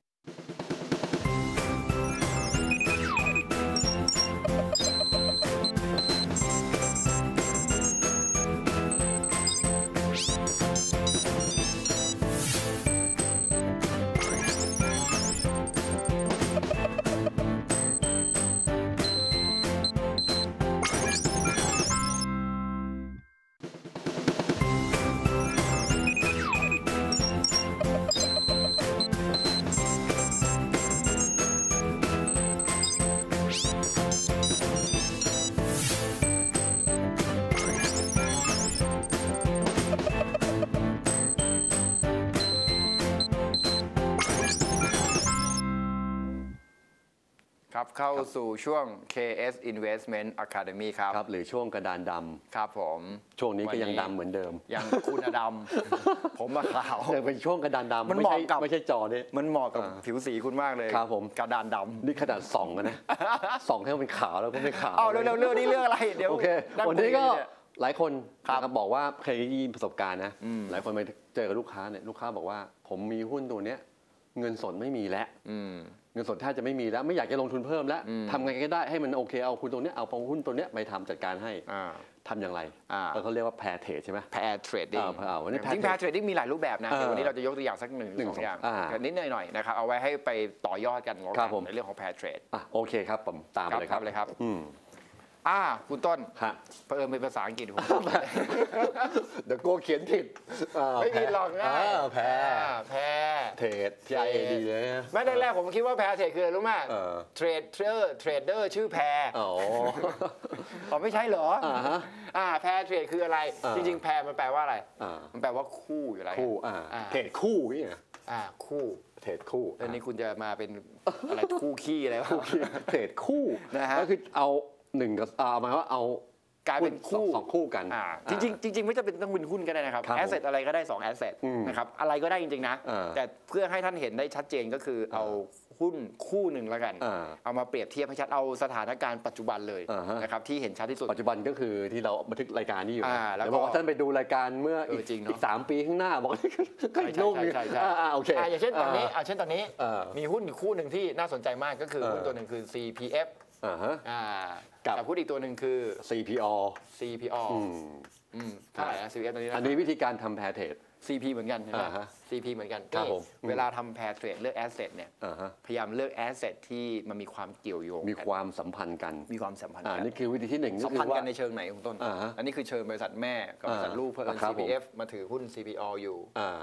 ครับเข้าสู่ช่วง KS Investment Academy ครับ
หรือช่วงกระดานด
ำครับผม
ช่วงนี้ก็ยังดำเหมือนเดิม
ยังคุณดำผมมาขาว
ยังเป็นช่วงกระดานดำ
มันเหมาะกับ
ไม่ใช่จอเนี่ย
มันเหมาะกับผิวสีคุณมากเลย
ครับผม
กระดานดำ
นี่ขนาดส่องนะส่องให้มันเป็นขาวแล้วก็ไม่ขาว
เร็วๆนี่เรื่องอะไรเดี๋ยว
โอเควันนี้ก็หลายคนบอกว่าเคยมีประสบการณ์นะหลายคนไปเจอกับลูกค้าเนี่ยลูกค้าบอกว่าผมมีหุ้นตัวเนี้ยเงินสดไม่มีแล้วเงินสดแทบจะไม่มีแล้วไม่อยากจะลงทุนเพิ่มแล้วทำไงก็ได้ให้มันโอเคเอาคุณตัวนี้เอาหุ้นตัวนี้ไปทำจัดการให้ทำอย่างไรเขาเรียกว่าแพร์เทรดใช่ไหม
แพร์เทรดดิ้ง
จ
ริงแพร์เทรดดิ้งมีหลายรูปแบบนะเดี๋ยววันนี้เราจะยกตัวอย่างสักหนึ่งสองอย่างนิดหน่อยนะครับเอาไว้ให้ไปต่อยอดกันในเรื่องของแพร์เทรด
โอเคครับผมตามเลย
ครับคุณต้นเพิ่มเป็นภาษาอังกฤษผม
เดี๋ยวโก้เขียนผิด
ไม่ผิดหรอกนะ
แพเทรดใจดีเลย
ไม่ได้แรกผมคิดว่าแพร์เทรดคืออะไรรู้ไหมเทรดเดอร์ชื่อแพร์ไม่ใช่เหรอแพร์เทรดคืออะไรจริงๆแพร์มันแปลว่าอะไรมันแปลว่าคู่อยู่แล้ว
คู่เทรดคู่นี่
คู่
เทรดคู่
อันนี้คุณจะมาเป็นอะไรคู่ขี้อะไรวะ
เทรดคู่
นะฮะ
ก็คือเอาหนึ่งกับหมายว่าเอา
กลายเป็นคู่
สองคู่กัน
จริงไม่จำเป็นต้องเป็นหุ้นก็ได้นะครับแอสเซทอะไรก็ได้2แอสเซทนะครับอะไรก็ได้จริงๆนะแต่เพื่อให้ท่านเห็นได้ชัดเจนก็คือเอาหุ้นคู่หนึ่งแล้วกันเอามาเปรียบเทียบให้ชัดเอาสถานการณ์ปัจจุบันเลยนะครับที่เห็นชัดที่สุด
ปัจจุบันก็คือที่เราบันทึกรายการนี้อยู่แล้วบอกว่าท่านไปดูรายการเมื่ออีก3 ปีข้างหน้าบอกก็ยุ่งโอเค
อย่างเช่นตอนนี้มีหุ้นคู่หนึ่งที่น่าสนใจมากก็คือหุ้นตัวหนึ่งคือ CPFกับหุ้นอีกตัวหนึ่งคือ
CPO
เท่าไหร่นะ CPF ตอนนี้
อันนี้วิธีการทำแพร์เทรด
CP เหมือนกันใช่ไหม CP เหมือนกันเวลาทำแพร์เทรดเลือกแอสเซทเนี่ยพยายามเลือกแอสเซทที่มันมีความเกี่ยวโยง
มีความสัมพันธ์กัน
นี่
คือวิธีที่1
สัมพันธ์กันในเชิงไหนคุณต้นอันนี้คือเชิงบริษัทแม่กับบริษัทลูกเพื่อ CPF มาถือหุ้น CPO อยู่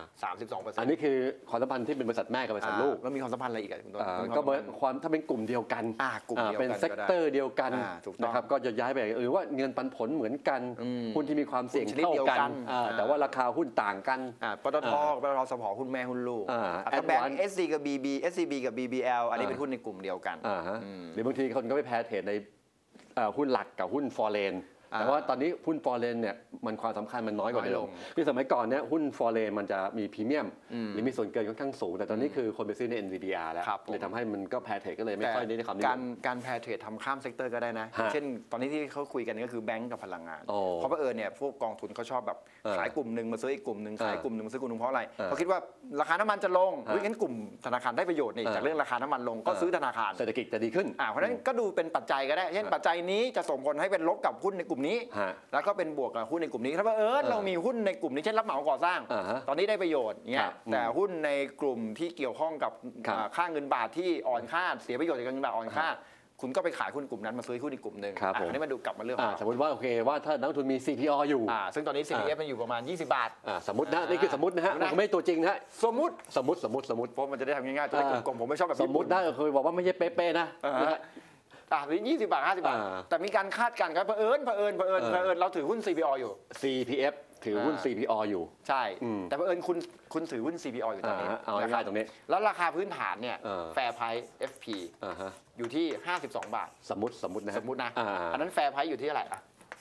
32%
อันนี้คือความสัมพันธ์ที่เป็นบริษัทแม่กับบริษัทลูก
แล้วมีความสัมพันธ์อะไรอีกคุณต้น
ก็ความถ้าเป็นกลุ่มเดียวกันเป็นเซกเตอร์เดียวกันนะครับก็จะย้ายไปหรือว่าเงินปันผลเหมือนกันหุ้นที่มีความเสี่ยงเท่ากันแต่ว่าราคาหุ้นต่างกัน
ปตท.สผ.หุ้นแม่หุ้นลูกแบงก์ SC กับ SCB กับ BBL อันนี้เป็นหุ้นในกลุ่มเดียวกัน
หรือบางทีคนก็ไปแพ้เทรดในหุ้นหลักกับหุ้นฟอเรนแต่ว่าตอนนี้หุ้นฟอเรนเนี่ยมันความสำคัญมันน้อยกว่าเดิมคือสมัยก่อนเนี่ยหุ้นฟอเรนมันจะมีพรีเมียมหรือมีส่วนเกินค่อนข้างสูงแต่ตอนนี้คือคนไปซื้อใน NVIDIA แล้วเลยทำให้มันก็แพ้เทรดก็เลยไม่ค่อยได้ความนิยม
การแพ้เทรดทำข้ามเซกเตอร์ก็ได้นะเช่นตอนนี้ที่เขาคุยกันก็คือแบงก์กับพลังงานเพราะว่าเนี่ยพวกกองทุนเขาชอบแบบขายกลุ่มหนึ่งมาซื้ออีกกลุ่มหนึ่งขายกลุ่มหนึ่งมาซื้อกลุ่มหนึ่งเพราะอะไรเขาคิดว่าราคาน้ำมันจะลงงั้นกลุ่มธนาคารได้ประโยชน์นี่จากเรื่องราคาน้ำมันลงก็ซื้อธนาคาร
เศรษฐกิจจะดีขึ้น
เพราะฉะนั้นก็ดูเป็นปัจจัยก็ได้เช่นปัจจัยนี้จะส่งผลให้เป็นลบกับหุ้นในกลุ่มนี้แล้วก็เป็นบวกกับหุ้นในกลุ่มนี้ถ้าเรามีหุ้นในกลุ่มนี้เช่นรับเหมาก่อสร้างตอนนี้ได้ประโยชน์เนี่ยแต่หุ้นในกลุ่มที่เกี่ยวข้องกับค่าเงินบาทที่อ่อนค่าเสียประโยชน์จากเงินบาทอ่อนค่าคุณก็ไปขายหุ้นกลุ่มนั้นมาซื้อหุ้นอีกกลุ่มหนึ่งอันนี้มาดูกลับมาเรื่อง
สมมติว่าโอเคว่าถ้านักทุนมี CPO อยู่
ซึ่งตอนนี้ CPF มันอยู่ประมาณ20 บาท
สมมตินะนี่คือสมมตินะฮะไม่ตัวจริงนะ
สมมติ
เพ
ราะมันจะได้ทำง่ายๆตัวเลขกลมๆผมไม่ชอบแบบ
สมมตินะเคยบอกว่าไม่ใช่เป๊ะๆนะ
หรือ20 บาท50 บาทแต่มีการคาดการณ์ครับเผอิญเราถือหุ้น CPO อยู่
CPF ถือหุ้น CPO อยู่
ใช่แต่เผอิญคุณถือหุ้น CPO อยู่ตอนนี้
เอาง่ายๆตรงนี้
แล้วราคาพื้นฐานเนี่ยแฟร์ไพรส์ FP อยู่ที่52 บาท
สมมตินะ
อันนั้นแฟร์ไพรส์อยู่ที่เท่าไหร่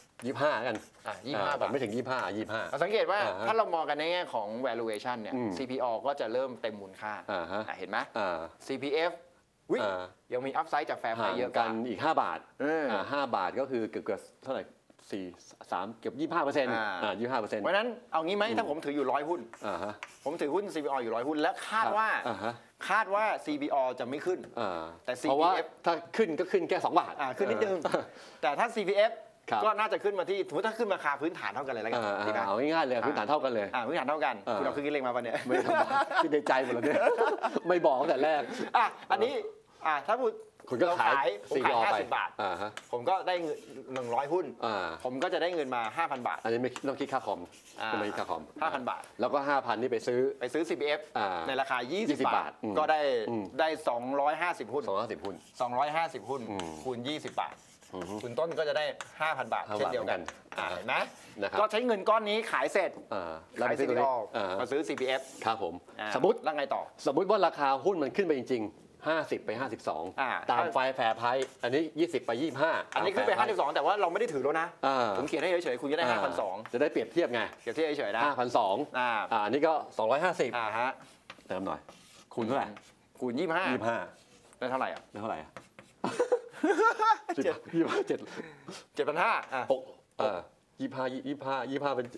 25กัน
25 บาท
ไม่ถึง25
สังเกตว่าถ้าเรามองกันในแง่ของ valuation เนี่ย CPO ก็จะเริ่มเต็มมูลค่าเห็นไหม CPF ยังมีอัพไซด์จากแฟร์ไพรส์เยอะ
กันอีก5 บาท5 บาทก็คือเกือบเท่าไหร่ 3เกือบ25%
เพราะฉะนั้นเอางี้ไหมถ้าผมถืออยู่100 หุ้นผมถือหุ้น CPO อยู่100 หุ้นและคาดว่า CPO จะไม่ขึ้นแต่
เพราะว่า
CPF
ถ้าขึ้นก็ขึ้นแค่2 บาท
ขึ้นนิดนึงแต่ถ้า CPF ก็น่าจะขึ้นมาที่สมมติถ้าขึ้นราคาพื้นฐานเท่ากันเลยแล้วกัน
เอาง่ายๆเลยพื้นฐานเท่ากันเลย
พื้นฐานเท่ากันคุณเอาเครื่องคิดเลขมาปะเนี่ย
ไม่ทำคิดในใจหมดเลยเนี่ยไม่บอกตั้งแต่แรก
อันนี้ถ้า
คุณก็ขาย
50 บาทผมก็ได้100 หุ้นผมก็จะได้เงินมา 5,000 บาท
อันนี้ไม่ต้องคิดค่าคอมไม่คิดค่าคอม
5,000 บาท
แล้วก็ 5,000 นี่ไปซื้อ
CPF ในราคา20 บาทก็ได้250 หุ้น250 หุ้นคูณ20 บาทคุณต้นก็จะได้ 5,000 บาทเช่นเดียวกันเห็นไหมก็ใช้เงินก้อนนี้ขายเสร็จขาย CPO มาซื้อ CPF
ครับผม
สมมติแล้วไงต่อ
สมมติว่าราคาหุ้นมันขึ้นไปจริง50 ไป 52ตามไฟแฟร์ไพรส์อันนี้20 ไป 25
อันนี้ขึ้นไป52แต่ว่าเราไม่ได้ถือแล้วนะผมเขียนให้เฉยๆคุณจะได้ 5,200
จะได้เปรียบเทียบไง
เปรียบเทียบเฉยๆนะ
5,200อันนี้ก็250เติมหน่อยคูณเท่าไหร่
คูณ25ได้เท่าไหร่
ได้เท่าไหร่
7,500
25เป็น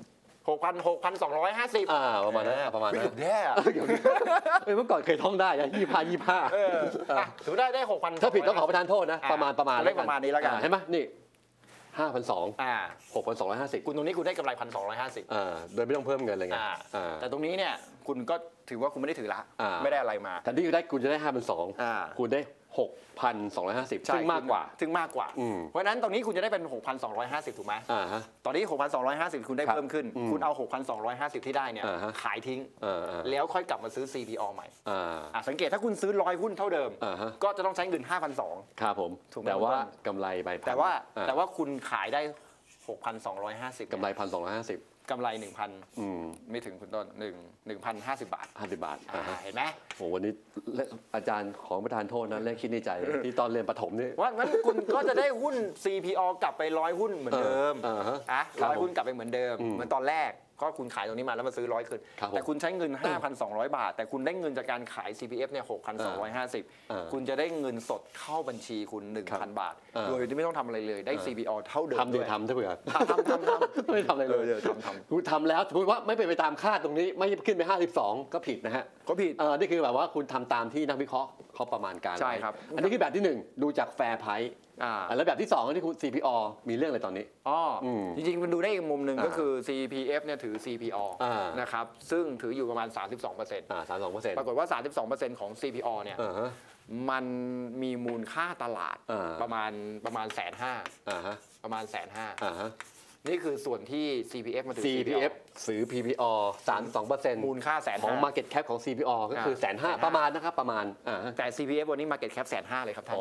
6,250
ประมาณนั้น
เกือบแย่
เมื่อก่อนเคยท่องได้25
ถือได้ 6,000
ถ้าผิดต้องขอประทานโทษนะประมาณ
เลขประมาณนี้แล้วกัน
เห็นไหมนี่5,200 6,250
คุณตรงนี้คุณได้กำไร 1,250
โดยไม่ต้องเพิ่มเงินเลยไง
แต่ตรงนี้เนี่ยคุณก็ถือว่าคุณไม่ได้ถือละไม่ได้อะไรมา
แต่ที่คุณจะได้ 5,200 คุณได้ 6,250 ซึ่งมากกว่า
เพราะฉะนั้นตรงนี้คุณจะได้เป็น 6,250 ถูกไหมตอนนี้ 6,250 คุณได้เพิ่มขึ้นคุณเอา 6,250 ที่ได้เนี่ยขายทิ้งแล้วค่อยกลับมาซื้อ CPO ใหม่สังเกตถ้าคุณซื้อ100 หุ้นเท่าเดิมก็จะต้องใช้เงิน 5,200
ครับผมแต่ว่ากำไรใบ
แต่ว่าคุณขายได้ 6,250
กำไร 1,250
กำไร 1,000 ไม่ถึงคุณต้น1,050 บาท
50 บาท
เห็นไหม
โหวันนี้อาจารย์ของประธานโทษนะเลขคิดในใจที่ตอนเรียนประถมนี่
ว่างั้นคุณก็จะได้หุ้น CPO กลับไป100 หุ้นเหมือนเดิม100 หุ้นกลับไปเหมือนเดิมเหมือนตอนแรกก็คุณขายตรงนี้มาแล้วมาซื้อ100 คืนแต่คุณใช้เงิน 5,200 บาทแต่คุณได้เงินจากการขาย CPF เนี่ย 6,250 คุณจะได้เงินสดเข้าบัญชีคุณ 1,000 บาทโดยที่ไม่ต้องทำอะไรเลยได้ CPO เท่าเดิม
ทำเถอะ
ทำ
ไม่ทำอะไรเลยคุณทำแล้วสมมติว่าไม่เป็นไปตามคาดตรงนี้ไม่ขึ้นไป52ก็ผิดนะฮะ
ก็ผิด
นี่คือแบบว่าคุณทำตามที่นักวิเคราะห์เขาประมาณการ
ใช่ครับ
อันนี้คือแบบที่1ดูจากแฟร์ไพรส์แล้วแบบที่2ที่คุณ CPO มีเรื่องอะไรตอนนี้
จริงๆมันดูได้อีกมุมหนึ่งก็คือ CPF เนี่ยถือ CPO นะครับซึ่งถืออยู่ประมาณ 32%ปรากฏว่า 32% ของ CPO เนี่ยมันมีมูลค่าตลาดประมาณ150,000ประมาณ150,000นี่คือส่วนที่ CPF มาถือ
CPF ซื้อ PPO 32%
มูลค่า150,000
ของ Market Cap ของ CPO ก็คือ150,000ประมาณนะครับประมาณ
แต่ CPF วันนี้ Market Cap 150,000เลยครับท่าน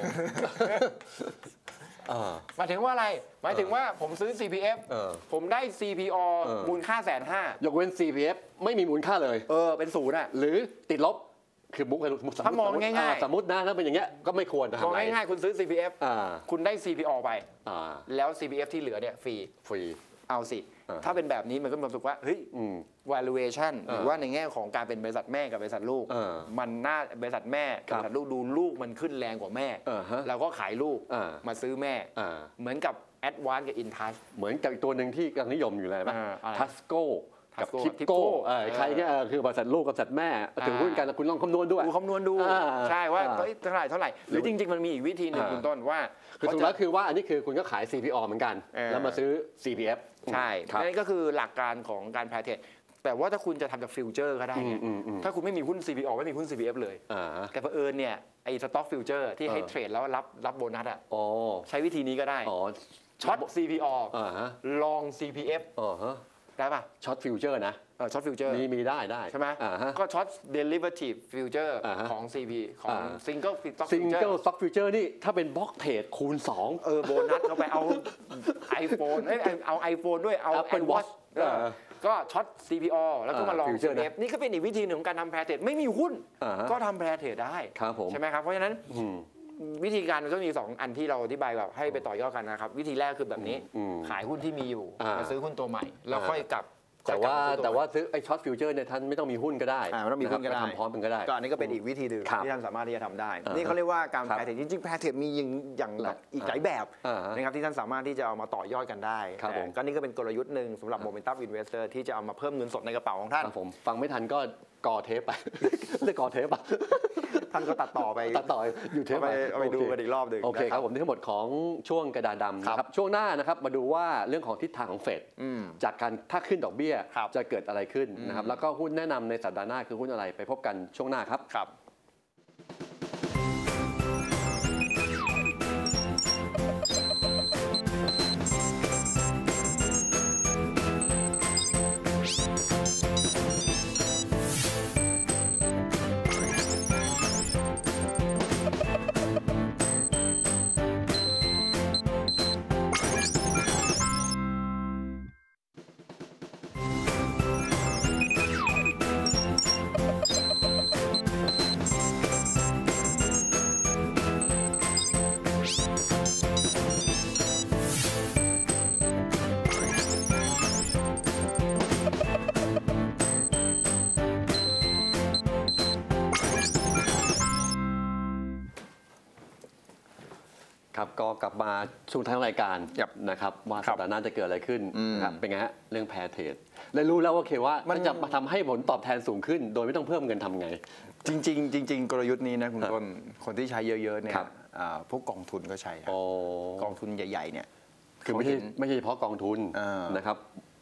หมายถึงว่าอะไรหมายถึงว่าผมซื้อ CPF ผมได้ CPO มูลค่า150,000
ยกเว้น CPF ไม่มีมูลค่าเลย
เป็นศูนย์
หรือติดลบคือบุ๊ก
ถ้ามองง่าย
ๆสมมตินะถ้าเป็นอย่างเงี้ยก็ไม่ควร
มองง่ายๆคุณซื้อ CPF คุณได้ CPO ไปแล้ว CPF ที่เหลือเนี่ยฟรีเอาสิถ้าเป็นแบบนี้มันก็มีความรู้สึกว่าเฮ้ย valuation หรือว่าในแง่ของการเป็นบริษัทแม่กับบริษัทลูกมันน่าบริษัทแม่กับบริษัทลูกดูลูกมันขึ้นแรงกว่าแม่เราก็ขายลูกมาซื้อแม่เหมือนกับ Advance กับ InTouch
เหมือนกับอีกตัวหนึ่งที่กำลังนิยมอยู่เลยป่ะ Tascoกับทิปโก้ใครเนี่ยคือบริษัทลูกกับบริษัทแม่ถึงหุ้นกันคุณลองคำนวณด้วย
คำนวณดูใช่ว่าเท่าไหร่หรือจริงๆมันมีอีกวิธีหนึ่งคุณต้นว่า
คือถูกแล้วคือว่าอันนี้คือคุณก็ขาย CPO เหมือนกันแล้วมาซื้อ CPF
ใช่นั่นก็คือหลักการของการแพรเทรดแต่ว่าถ้าคุณจะทำจากฟิวเจอร์ก็ได้เนี่ยถ้าคุณไม่มีหุ้น CPO ไม่มีหุ้น CPF เลยแต่เผอิญเนี่ยไอ้สต็อกฟิวเจอร์ที่ให้เทรดแล้วรับโบนัสใช้วิธีนี้ก็ได้ช็อต CPO ลอง CPF ได้ป่ะ
ช็อตฟิวเจอร์นะ
ช็อตฟิวเจอร์
มีได้
ใช่ไหมก็ช็อต derivative future ของ CP ของ single
stock future นี่ถ้าเป็นบล็อกเทรดคูณ2
โบนัสเข้าไปเอา iPhone เอา iPhone ด้วยเอา
Apple Watch
ก็ช็อต CPO แล้วก็มาลอง CPF นี่ก็เป็นอีกวิธีหนึ่งของการทำแพรเทรดไม่มีหุ้นก็ทำแพรเทรดได้ใช่ไหมครับเพราะฉะนั้นวิธีการมันก็มี2อันที่เราอธิบายแบบให้ไปต่อยอดกันนะครับวิธีแรกคือแบบนี้ขายหุ้นที่มีอยู่มาซื้อหุ้นตัวใหม่แล้วค่อยกลับ
แต่ว่าซื้อไอ้ช็อตฟิวเจอร์เนี่ยท่านไม่ต้องมีหุ้นก็ได้
ไม่ต้องมีหุ้นก็ได้
ทำพร้อมกันก็ได้
ก็อันนี้ก็เป็นอีกวิธีหนึ่งที่ท่านสามารถที่จะทำได้นี่เขาเรียกว่าการแพร์เทรดจริงๆแพร์เทรดมีอย่างอีกหลายแบบนะครับที่ท่านสามารถที่จะเอามาต่อยอดกันได้ก็นี่ก็เป็นกลยุทธ์หนึ่งสำหรับ Momentum Investor ที่จะเอามาเพิ่มเงินสดในกระเป๋าของท่าน
ผมฟังไม่ทันก็ก่อเทปไปเรียกก่อเทปป่ะ
ท่านก็ตัดต่อ
อยู่เทป
ไปดูกันอีกรอบหนึ่ง
โอเคครับผมนี่ทั้งหมดของช่วงกระดาษดำนะครับช่วงหน้านะครับมาดูว่าเรื่องของทิศทางของเฟดจากการถ้าขึ้นดอกเบี้ยจะเกิดอะไรขึ้นนะครับแล้วก็หุ้นแนะนำในสัปดาห์หน้าคือหุ้นอะไรไปพบกันช่วงหน้าครับครับก็กลับมาช่วงท้ายรายการนะครับว่าสัปดาห์หน้าจะเกิดอะไรขึ้นนะครับเป็นไงฮะเรื่องแพร์เทรดและรู้แล้วว่าว่ามันจะมาทำให้ผลตอบแทนสูงขึ้นโดยไม่ต้องเพิ่มเงินทำไง
จริงกลยุทธ์นี้นะคุณต้นคนที่ใช้เยอะๆเนี่ยพวกกองทุนก็ใช้กองทุนใหญ่ๆเนี่ย
คือไม่ใช่เฉพาะกองทุนนะครับ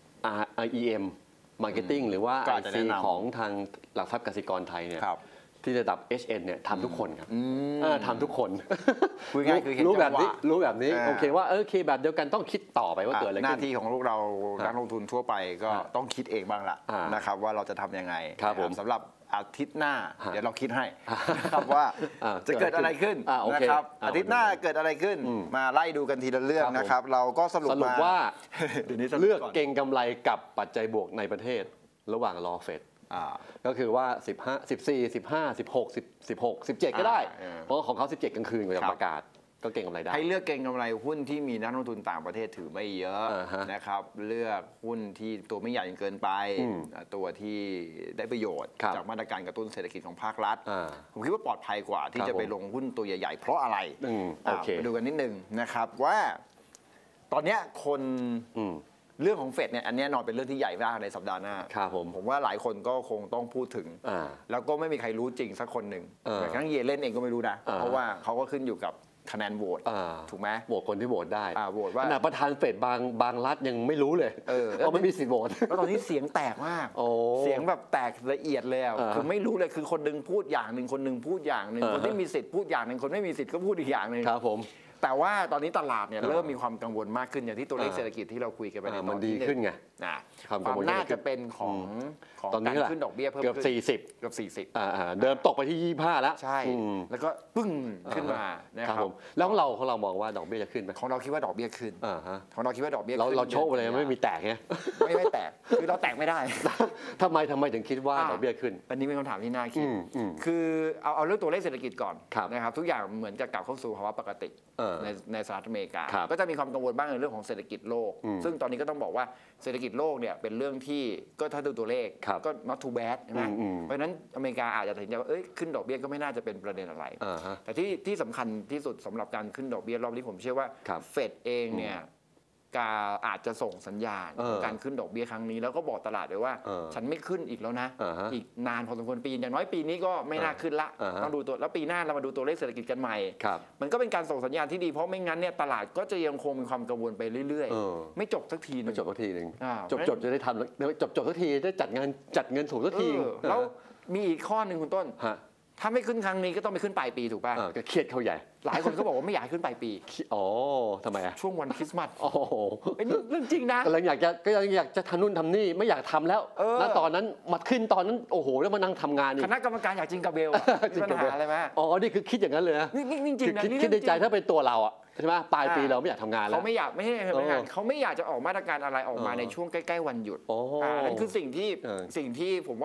EM Marketing หรือว่า IC ของทางหลักทรัพย์กสิกรไทยเนี่ยที่ระดับ HN เนี่ยทำทุกคนครับทำทุกคนรู้แบบนี้โอเคว่าโอเคแบบเดียวกันต้องคิดต่อไปว่าเกิดอะไรขึ้น
หน้าที่ของพวกเรานักลงทุนทั่วไปก็ต้องคิดเองบ้างละนะครับว่าเราจะทำยังไงสำหรับอาทิตย์หน้าเดี๋ยวเราคิดให้นะครับว่าจะเกิดอะไรขึ้นนะครับอาทิตย์หน้าเกิดอะไรขึ้นมาไล่ดูกันทีละเรื่องนะครับเราก็สรุป
ว่าเลือกเก็งกำไรกับปัจจัยบวกในประเทศระหว่างรอเฟดก็คือว่า15 14 15 16 16 17ก็ได้เพราะของเขา17กลางคืนกว่าจะประกาศก็เก่งกำไรได้
ให้เลือกเก่งกำไรหุ้นที่มีนักลงทุนต่างประเทศถือไม่เยอะนะครับเลือกหุ้นที่ตัวไม่ใหญ่เกินไปตัวที่ได้ประโยชน์จากมาตรการกระตุ้นเศรษฐกิจของภาครัฐผมคิดว่าปลอดภัยกว่าที่จะไปลงหุ้นตัวใหญ่ๆเพราะอะไรไปดูกันนิดนึงนะครับว่าตอนนี้คนเรื่องของเฟดเนี่ยอันนี้นอนเป็นเรื่องที่ใหญ่มากในสัปดาห์หน้าผมว่าหลายคนก็คงต้องพูดถึงแล้วก็ไม่มีใครรู้จริงสักคนหนึ่งแต่ทั้งเยเลนเองก็ไม่รู้นะเพราะว่าเขาก็ขึ้นอยู่กับคะแนนโหวตถูกไหม
โหวตคนที่โหวตได้
โหวตว่า
ประธานเฟดบางรัฐยังไม่รู้เลยเขาไม่มีสิทธิ์โหวต
แล้วตอนนี้เสียงแตกมากเสียงแบบแตกละเอียดเลยคือไม่รู้เลยคือคนนึงพูดอย่างหนึ่งคนนึงพูดอย่างหนึ่งคนที่มีสิทธิ์พูดอย่างหนึ่งคนไม่มีสิทธิ์ก็พูดอีกอย่างหนึ่ง
ครับผม
แต่ว่าตอนนี้ตลาดเนี่ยเริ่มมีความกังวลมากขึ้นอย่างที่ตัวเลขเศรษฐกิจที่เราคุยกันไปในตอน
นี้ขึ้นไง
ความน่าจะเป็นของการขึ้นดอกเบี้ยเพิ่ม
เกือบ40เดิมตกไปที่25แล้ว
ใช่แล้วก็ปึ้งขึ้นมานะครับ
แล้วของเรามองว่าดอกเบี้ยจะขึ้นไหม
ของเราคิดว่าดอกเบี้ยขึ้นของเราคิดว่าดอกเบี้ย
เราโชคเลยไม่มีแตกไง
ไม่แตกคือเราแตกไม่ได้
ทำไมถึงคิดว่าดอกเบี้ยขึ้น
อันนี้เป็นคำถามที่น่าคิดคือเอาเรื่องตัวเลขเศรษฐกิจก่อนนะครับทุกอย่างเหมือนจะกลับเข้าสู่ภาวะปกติในสหรัฐอเมริกาก็จะมีความกังวลบ้างในเรื่องของเศรษฐกิจโลกซึ่งตอนนี้ก็ต้องบอกว่าเศรษฐกิจโลกเนี่ยเป็นเรื่องที่ก็ถ้าดูตัวเลขก็ not too bad ใช่ไหมเพราะฉะนั้นอเมริกาอาจจะเห็นว่าขึ้นดอกเบี้ยก็ไม่น่าจะเป็นประเด็นอะไรแต่ที่สำคัญที่สุดสำหรับการขึ้นดอกเบี้ยรอบนี้ผมเชื่อว่าเฟดเองเนี่ยอาจจะส่งสัญญาณการขึ้นดอกเบี้ยครั้งนี้แล้วก็บอกตลาดเลยว่าฉันไม่ขึ้นอีกแล้วนะอีกนานพอสมควรปีอย่างน้อยปีนี้ก็ไม่น่าขึ้นละต้องดูตัวแล้วปีหน้าเรามาดูตัวเลขเศรษฐกิจกันใหม่มันก็เป็นการส่งสัญญาณที่ดีเพราะไม่งั้นเนี่ยตลาดก็จะยังคงมีความกังวลไปเรื่อยๆไม่จบสักทีนึง
จบจะได้ทำจบสักทีได้จัดเงินถูกสักที
แล้วมีอีกข้อหนึ่งคุณต้นถ้าไม่ขึ้นครั้งนี้ก็ต้องไปขึ้นปลายปีถูกป่ะ
ก็เครียดเขาใหญ่
หลายคนก็บอกว่าไม่อยากขึ้นปลายปี
อ๋อทำไม
ช่วงวันคริสต์มาสโอ้โหเป็นเรื่องจริงนะ
ก็ยังอยากจะทำนู่นทำนี่ไม่อยากทำแล้วณตอนนั้นมาขึ้นตอนนั้นโอ้โหแล้วมานั่งทำงาน
คณะกรรมการอยากจริงกับเบลปัญหาอะไรไหม
อ๋อนี่คือคิดอย่างนั้นเลยนะ
นี่จริงนะ
คิดในใจถ้าเป็นตัวเราอ่ะใช่ไหมปลายปีเราไม่อยากทำงานแล้ว
เขาไม่อยากไม่ใช่ทำงานเขาไม่อยากจะออกมาตรการอะไรออกมาในช่วงใกล้ๆวันหยุดนั่นคือสิ่งที่ผมว่า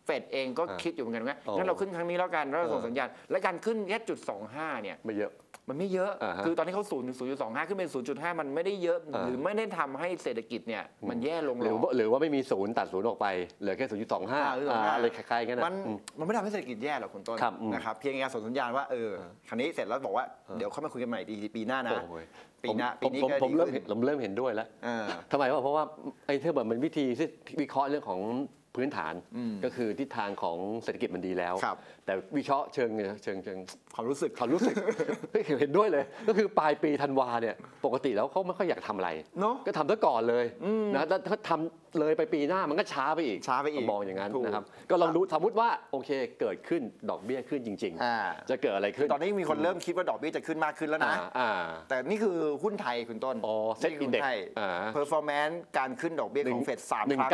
เฟดเองก็คิดอยู่เหมือนกันว่างั้นเราขึ้นครั้งนี้แล้วกันแล้วเราส่งสัญญาณและการขึ้นแค่0.25เนี่ย
ไม่เยอะ
มันไม่เยอะคือตอนนี้เขา0 ถึง 0.25 ขึ้นเป็น 0.5 มันไม่ได้เยอะหรือไม่ได้ทำให้เศรษฐกิจเนี่ยมันแย่ลง
หรือว่าไม่มีศูนย์ตัดศูนย์ออกไปเหลือแค่ 0.25 อะไรคล้ายๆกัน
มันไม่ทำให้เศรษฐกิจแย่หรอกคุณต้นนะครับเพียงการส่งสัญญาณว่าครั้งนี้เสร็จแล้วบอกว่าเดี๋ยวเข้ามาคุยกันใหม่ปีหน้านะปีนี้
ผมเริ่มเห็นด้วยแล้วทำไมเพราะว่าไอ้เท่าแบบมันวิธีที่วิเคราะห์เรื่องของพื้นฐานก็คือทิศทางของเศรษฐกิจมันดีแล้วแต่วิเคราะห์เชิง
ความรู้สึก
เห็นด้วยเลยก็คือปลายปีธันวาเนี่ยปกติแล้วเขาไม่ค่อยอยากทำอะไรก็ทำซะก่อนเลยนะถ้าทำเลยไปปีหน้ามันก็ช้าไปอีกมองอย่างนั้นนะครับก็ลองดูสมมติว่าโอเคเกิดขึ้นดอกเบี้ยขึ้นจริงๆจะเกิดอะไรขึ้น
ตอนนี้มีคนเริ่มคิดว่าดอกเบี้ยจะขึ้นมากขึ้นแล้วนะแต่นี่คือหุ้นไทยคุณต้น
เซ็ตอินเด็กซ์
เพอร์ฟอร์แมนซ์การขึ้นดอกเบี้ยของเฟด3 ครั้ง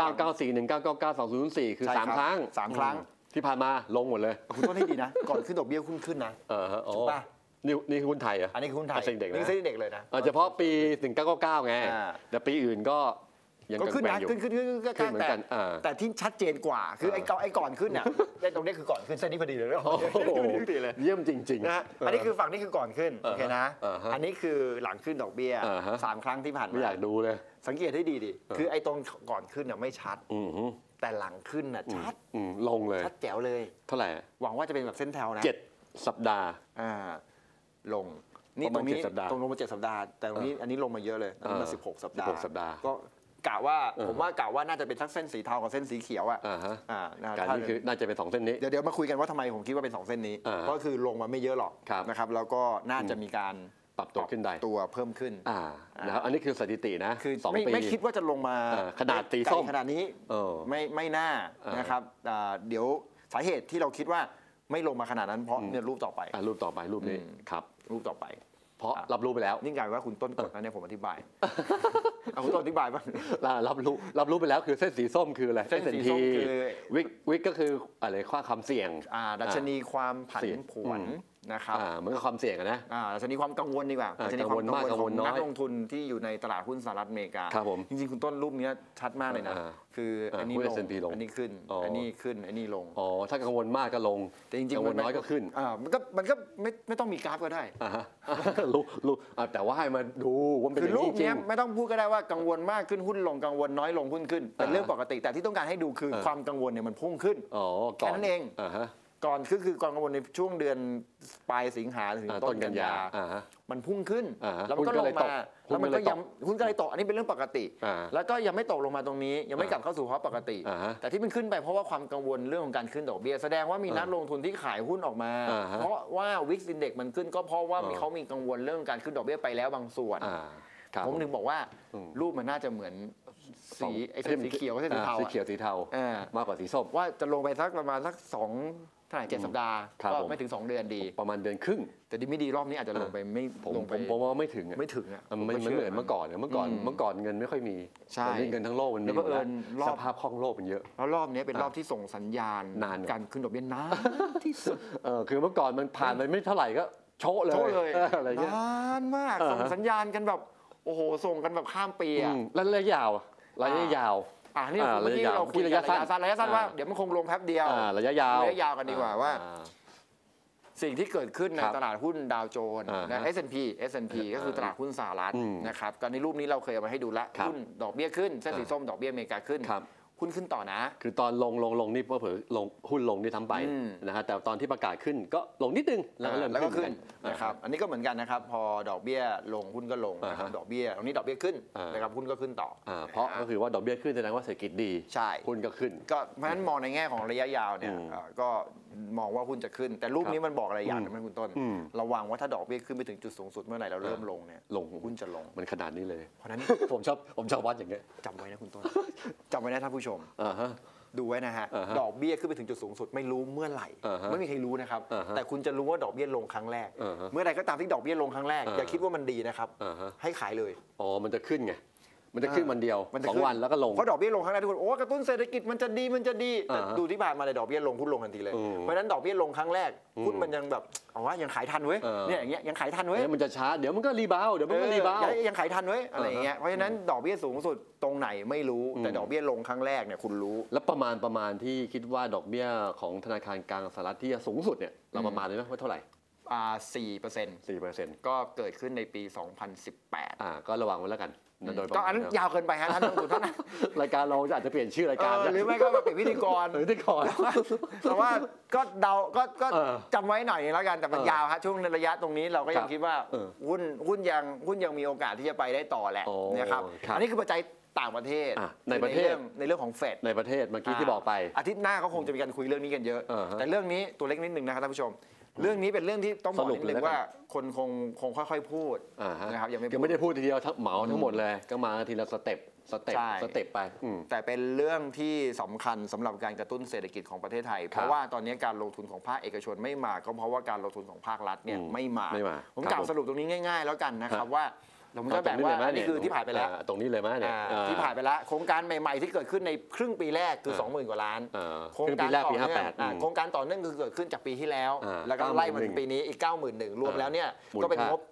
1994 1999 2004คือ3 ครั้งที่ผ่านมาลงหมดเลย
คุณต้นให้ดีนะก่อนขึ้นดอกเบี้ยขึ้นนะ
ถูกป่ะนี่หุ้นไทย
อันนี้หุ้นไทย
นี่
เซ็นเด็กเลยนะ
เฉพาะปี1999ไงแต่ปีอื่นก็ยัง
ขึ้นนะขึ้นเหมือนกันแต่ที่ชัดเจนกว่าคือไอ้ก่อนขึ้นเนี่ยตรงนี้คือก่อนขึ้นเส้นนี้พอดีเลย
เยี่ยมจริง
ๆนะอันนี้คือฝั่งนี้คือก่อนขึ้นโอเคนะอันนี้คือหลังขึ้นดอกเบี้ย3 ครั้งที่ผ่านมา
ไม่อยากดูเลย
สังเกตให้ดีคือไอ้ตรงก่อนขึ้นเนี่ยไม่ชัดแต่หลังขึ้นน่ะชัด
ลงเลย
ชัดแจ๋วเลย
เท่าไหร่
หวังว่าจะเป็นแบบเส้นแถวนะ
7 สัปดาห์
ลงนี่ตรงนี้ตรงลงมา7 สัปดาห์แต่ตรงนี้อันนี้ลงมาเยอะเลยลงมา16 สัปดาห์ก็กะว่าผมว่ากะว่าน่าจะเป็นทั้งเส้นสีเทากับเส้นสีเขียว
การนี้คือน่าจะเป็น2 เส้นนี้
เดี๋ยวมาคุยกันว่าทำไมผมคิดว่าเป็น2 เส้นนี้ก็คือลงมาไม่เยอะหรอกนะครับแล้วก็น่าจะมีการ
ปรับตัวขึ้นได้
ตัวเพิ่มขึ้น
นะครับอันนี้คือสถิตินะ
คือไม่คิดว่าจะลงมา
ขนาดตีส้ม
ขนาดนี้ไม่น่านะครับเดี๋ยวสาเหตุที่เราคิดว่าไม่ลงมาขนาดนั้นเพราะเนี่ยรูปต่อไป
รูปนี้ครับ
รูปต่อไป
เพราะรับรู้ไปแล้ว
นี่กลายว่าคุณต้นกดนะเนี่ยผมอธิบายเอาคุณต้นอธิบายบ้าง
รับรู้ไปแล้วคือเส้นสีส้มคืออะไร
เส้นสีส้มคือ
วิกก็คืออะไรค่าความเสี่ยง
ดัชนีความผันผวนนะครับ
เหมือนกับความเสี่ยงนะ
ดัชนีความกังวลดีกว่าดัชนีความกังวลของนักลงทุนที่อยู่ในตลาดหุ้นสหรัฐอเมริกาจริงๆคุณต้นรูปนี้ชัดมากเลยนะคืออันนี้ลงอันนี้ขึ้นอันนี้ขึ้นอันนี้ลง
ถ้ากังวลมากก็ลง
แต่จริงๆ
กังวลน้อยก็ขึ้น
มันก็ไม่ต้องมีกราฟก็ได้
รู้แต่ว่าให้มาดูว่าเป็นอย่างนี้จริง
ไม่ต้องพูดก็ได้ว่ากังวลมากขึ้นหุ้นลงกังวลน้อยลงหุ้นขึ้นเป็นเรื่องปกติแต่ที่ต้องการให้ดูคือความกังวลเนี่ยมันพุ่งขึ้นแค่นั้นเองก่อนคือก่อนกังวลในช่วงเดือนปลายสิงหาถึงต้นกันยามันพุ่งขึ้นแล้วมันก็ลงมาแล้วมันก็ยังหุ้นก็เลยตกอันนี้เป็นเรื่องปกติแล้วก็ยังไม่ตกลงมาตรงนี้ยังไม่กลับเข้าสู่ภาวะปกติแต่ที่มันขึ้นไปเพราะว่าความกังวลเรื่องของการขึ้นดอกเบี้ยแสดงว่ามีนักลงทุนที่ขายหุ้นออกมาเพราะว่าวิกซ์อินเด็กซ์มันขึ้นก็เพราะว่าเขามีกังวลเรื่องการขึ้นดอกเบี้ยไปแล้วบางส่วนผมถึงบอกว่ารูปมันน่าจะเหมือนสีเขียวกับสีเทา
สีเขียวสีเทามากกว่าสีส้ม
ว่าจะลงไปสักประมาณสัก2 เท่าไหร่7 สัปดาห์ก็ไม่ถึง2 เดือนดี
ประมาณเดือนครึ่ง
แต่ดีไม่ดีรอบนี้อาจจะลงไปไม่ลงไป
ผมว่าไม่ถึง
ไม่
เหมือนเมื่อก่อนเมื่อก่อนเงินไม่ค่อยมีเงินทั้งโลกมันมีสภาพคล่องโลกมันเยอะ
แล้วรอบนี้เป็นรอบที่ส่งสัญญาณการขึ้นดอกเบี้ยนานที่สุด
คือเมื่อก่อนมันผ่านไปไม่เท่าไหร่ก็โชะเลย
อะไรเงี้ยนานมากส่งสัญญาณกันแบบโอ้โหส่งกันแบบข้ามปี
แล้วระยะยาว
นี่เมื่อกี้เราคุยระยะสั้นว่าเดี๋ยวมันคงลงแป๊บเดียว
ระยะยาว
กันดีกว่าว่าสิ่งที่เกิดขึ้นในตลาดหุ้นดาวโจนส์นะ S&P ก็คือตลาดหุ้นสหรัฐนะครับก็ในรูปนี้เราเคยเอามาให้ดูละหุ้นดอกเบี้ยขึ้นเส้นสีส้มดอกเบี้ยอเมริกาขึ้นหุ้นขึ้นต่อนะ
คือตอนลงนี่เผลอลงหุ้นลงนี่ทำไปนะฮะแต่ตอนที่ประกาศขึ้นก็ลงนิดนึงแล้วก็เริ่ม
ขึ้นนะครับอันนี้ก็เหมือนกันนะครับพอดอกเบี้ยลงหุ้นก็ลงนะครับดอกเบี้ยตรงนี้ดอกเบี้ยขึ้นนะครับหุ้นก็ขึ้นต่อ
เพราะก็คือว่าดอกเบี้ยขึ้นแสดงว่าเศรษฐกิจดี
ใช่
หุ้นก็ขึ้น
ก็เพราะฉะนั้นมองในแง่ของระยะยาวเนี่ยก็มองว่าหุ้นจะขึ้นแต่รูปนี้มันบอกอะไรอย่างนึงไหมคุณต้นระวังว่าถ้าดอกเบี้ยขึ้นไปถึงจุดสูงสุดเมื่อไหร่เราเริ่มลงเนี่ยหุ้นจะลง
มันขนาดนี้เลย
เพราะนั้น
ผมชอบวัดอย่างเงี้ย
จำไว้นะคุณต้นจำไว้นะท่านผู้ชมดูไว้นะฮะดอกเบี้ยขึ้นไปถึงจุดสูงสุดไม่รู้เมื่อไหร่ไม่มีใครรู้นะครับแต่คุณจะรู้ว่าดอกเบี้ยลงครั้งแรกเมื่อไหร่ก็ตามที่ดอกเบี้ยลงครั้งแรกอย่าคิดว่ามันดีนะครับให้ขายเลย
มันจะขึ้นไงมันจะขึ้นวันเดียว2 วันแล้วก็ลง
เพราะดอกเบี้ยลงครั้งแรกทุกคนโอ้กระตุ้นเศรษฐกิจมันจะดีแต่ดูที่ผ่านมาเลยดอกเบี้ยลงหุ้นลงทันทีเลยเพราะฉะนั้นดอกเบี้ยลงครั้งแรกหุ้นมันยังแบบเอาว่ายังขายทันเว้ยเนี่ยอย่างเงี้ยยังขายทันเว้ย
มันจะช้าเดี๋ยวมันก็รีบาว
ยังขายทันเว้ยอะไรอย่างเงี้ยเพราะฉะนั้นดอกเบี้ยสูงสุดตรงไหนไม่รู้แต่ดอกเบี้ยลงครั้งแรกเนี่ยคุณรู้
แล้วประมาณที่คิดว่าดอกเบี้ยของธนาคารกลางสหรัฐที่จะสูงสุดเนี่ยเราประมาณได้ไหมว่าเท่าไหร่
4%ก็เกิดขึ้นในปี 2018
ก็ระวังไว้แล้วกัน
ก็อันนั้นยาวเกินไปฮะท่านลงทุนท่าน
รายการเราอาจจะเปลี่ยนชื่อรายการ
หรือไม่ก็มาเป็นพิธีกรแต่ว่าก็เดาก็จำไว้หน่อยแล้วกันแต่มันยาวฮะช่วงในระยะตรงนี้เราก็ยังคิดว่าหุ้นยังมีโอกาสที่จะไปได้ต่อแหละนะครับอันนี้คือปัจจัยต่างประเทศ
ในประเทศ
ในเรื่องของเฟด
ในประเทศเมื่อกี้ที่บอกไป
อาทิตย์หน้าก็คงจะมีการคุยเรื่องนี้กันเยอะแต่เรื่องนี้ตัวเล็กนิดนึงนะครับท่านผู้ชมเรื่องนี้เป็นเรื่องที่ต้องบอกนิดนึงว่าคนคงค่อยๆพูดนะครับ
ยังไม่ได้พูดทีเดียวเหมาทั้งหมดเลยก็มาทีละสเต็ปไป
แต่เป็นเรื่องที่สำคัญสำหรับการกระตุ้นเศรษฐกิจของประเทศไทยเพราะว่าตอนนี้การลงทุนของภาคเอกชนไม่มาก็เพราะว่าการลงทุนของภาครัฐเนี่ยไม่มาผมกล่าวสรุปตรงนี้ง่ายๆแล้วกันนะครับว่าผมก็แบบว่านี่คือที่ผ่านไปแล้ว
ตรงนี้เลยมั้ยเนี่ย
ที่ผ่านไปแล้วโครงการใหม่ๆที่เกิดขึ้นในครึ่งปีแรกคือ 20,000 กว่าล้าน
โครงการต่อเนื่อง
โครงการต่อเนื่องคือเกิดขึ้นจากปีที่แล้วแล้วก็ไล่มาถึงปีนี้อีก 91,000 รวมแล้วเนี่ยก็เป็นงบ